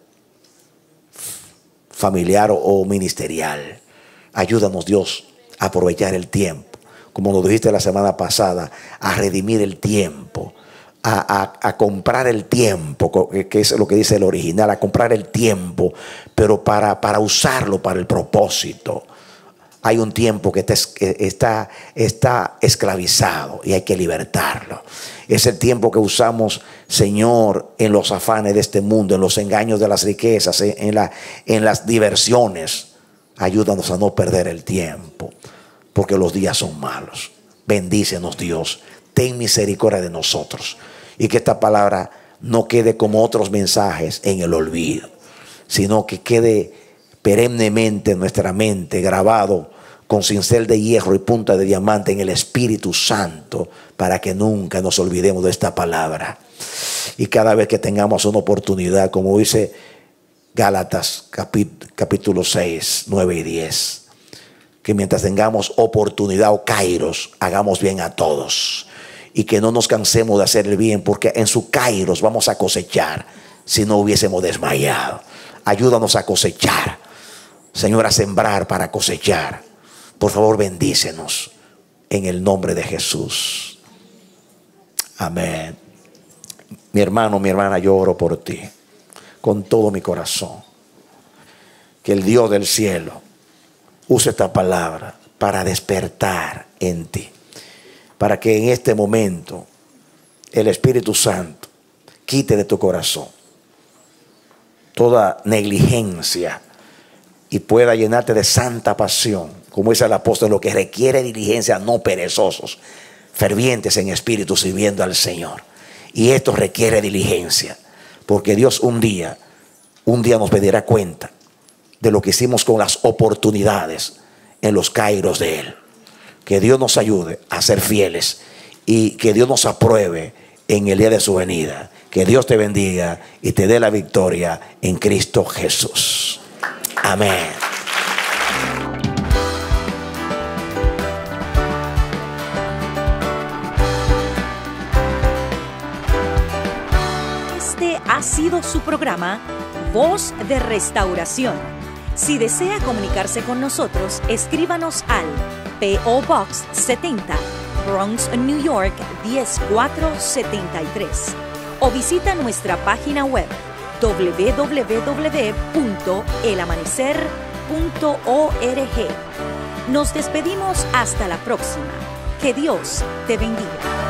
familiar o ministerial. Ayúdanos, Dios, a aprovechar el tiempo, como nos dijiste la semana pasada, a redimir el tiempo, a comprar el tiempo, que es lo que dice el original, a comprar el tiempo, pero para usarlo para el propósito. Hay un tiempo que está esclavizado y hay que libertarlo. Es el tiempo que usamos, Señor, en los afanes de este mundo, en los engaños de las riquezas, en las diversiones. Ayúdanos a no perder el tiempo, porque los días son malos. Bendícenos, Dios. Ten misericordia de nosotros. Y que esta palabra no quede como otros mensajes en el olvido, sino que quede perennemente en nuestra mente, grabado con cincel de hierro y punta de diamante en el Espíritu Santo, para que nunca nos olvidemos de esta palabra. Y cada vez que tengamos una oportunidad, como dice Gálatas capítulo 6, 9 y 10, que mientras tengamos oportunidad o kairos, hagamos bien a todos. Y que no nos cansemos de hacer el bien, porque en su kairos vamos a cosechar si no hubiésemos desmayado. Ayúdanos a cosechar, Señor, a sembrar para cosechar. Por favor, bendícenos en el nombre de Jesús. Amén. Mi hermano, mi hermana, yo oro por ti con todo mi corazón. Que el Dios del cielo use esta palabra para despertar en ti, para que en este momento el Espíritu Santo quite de tu corazón toda negligencia y pueda llenarte de santa pasión, como dice el apóstol, lo que requiere diligencia, no perezosos, fervientes en espíritu, sirviendo al Señor. Y esto requiere diligencia, porque Dios un día nos pedirá cuenta de lo que hicimos con las oportunidades en los kairos de Él. Que Dios nos ayude a ser fieles y que Dios nos apruebe en el día de su venida. Que Dios te bendiga y te dé la victoria en Cristo Jesús. Amén. Este ha sido su programa Voz de Restauración. Si desea comunicarse con nosotros, escríbanos al P.O. Box 70, Bronx, New York 10473, o visita nuestra página web www.elamanecer.org. Nos despedimos hasta la próxima. Que Dios te bendiga.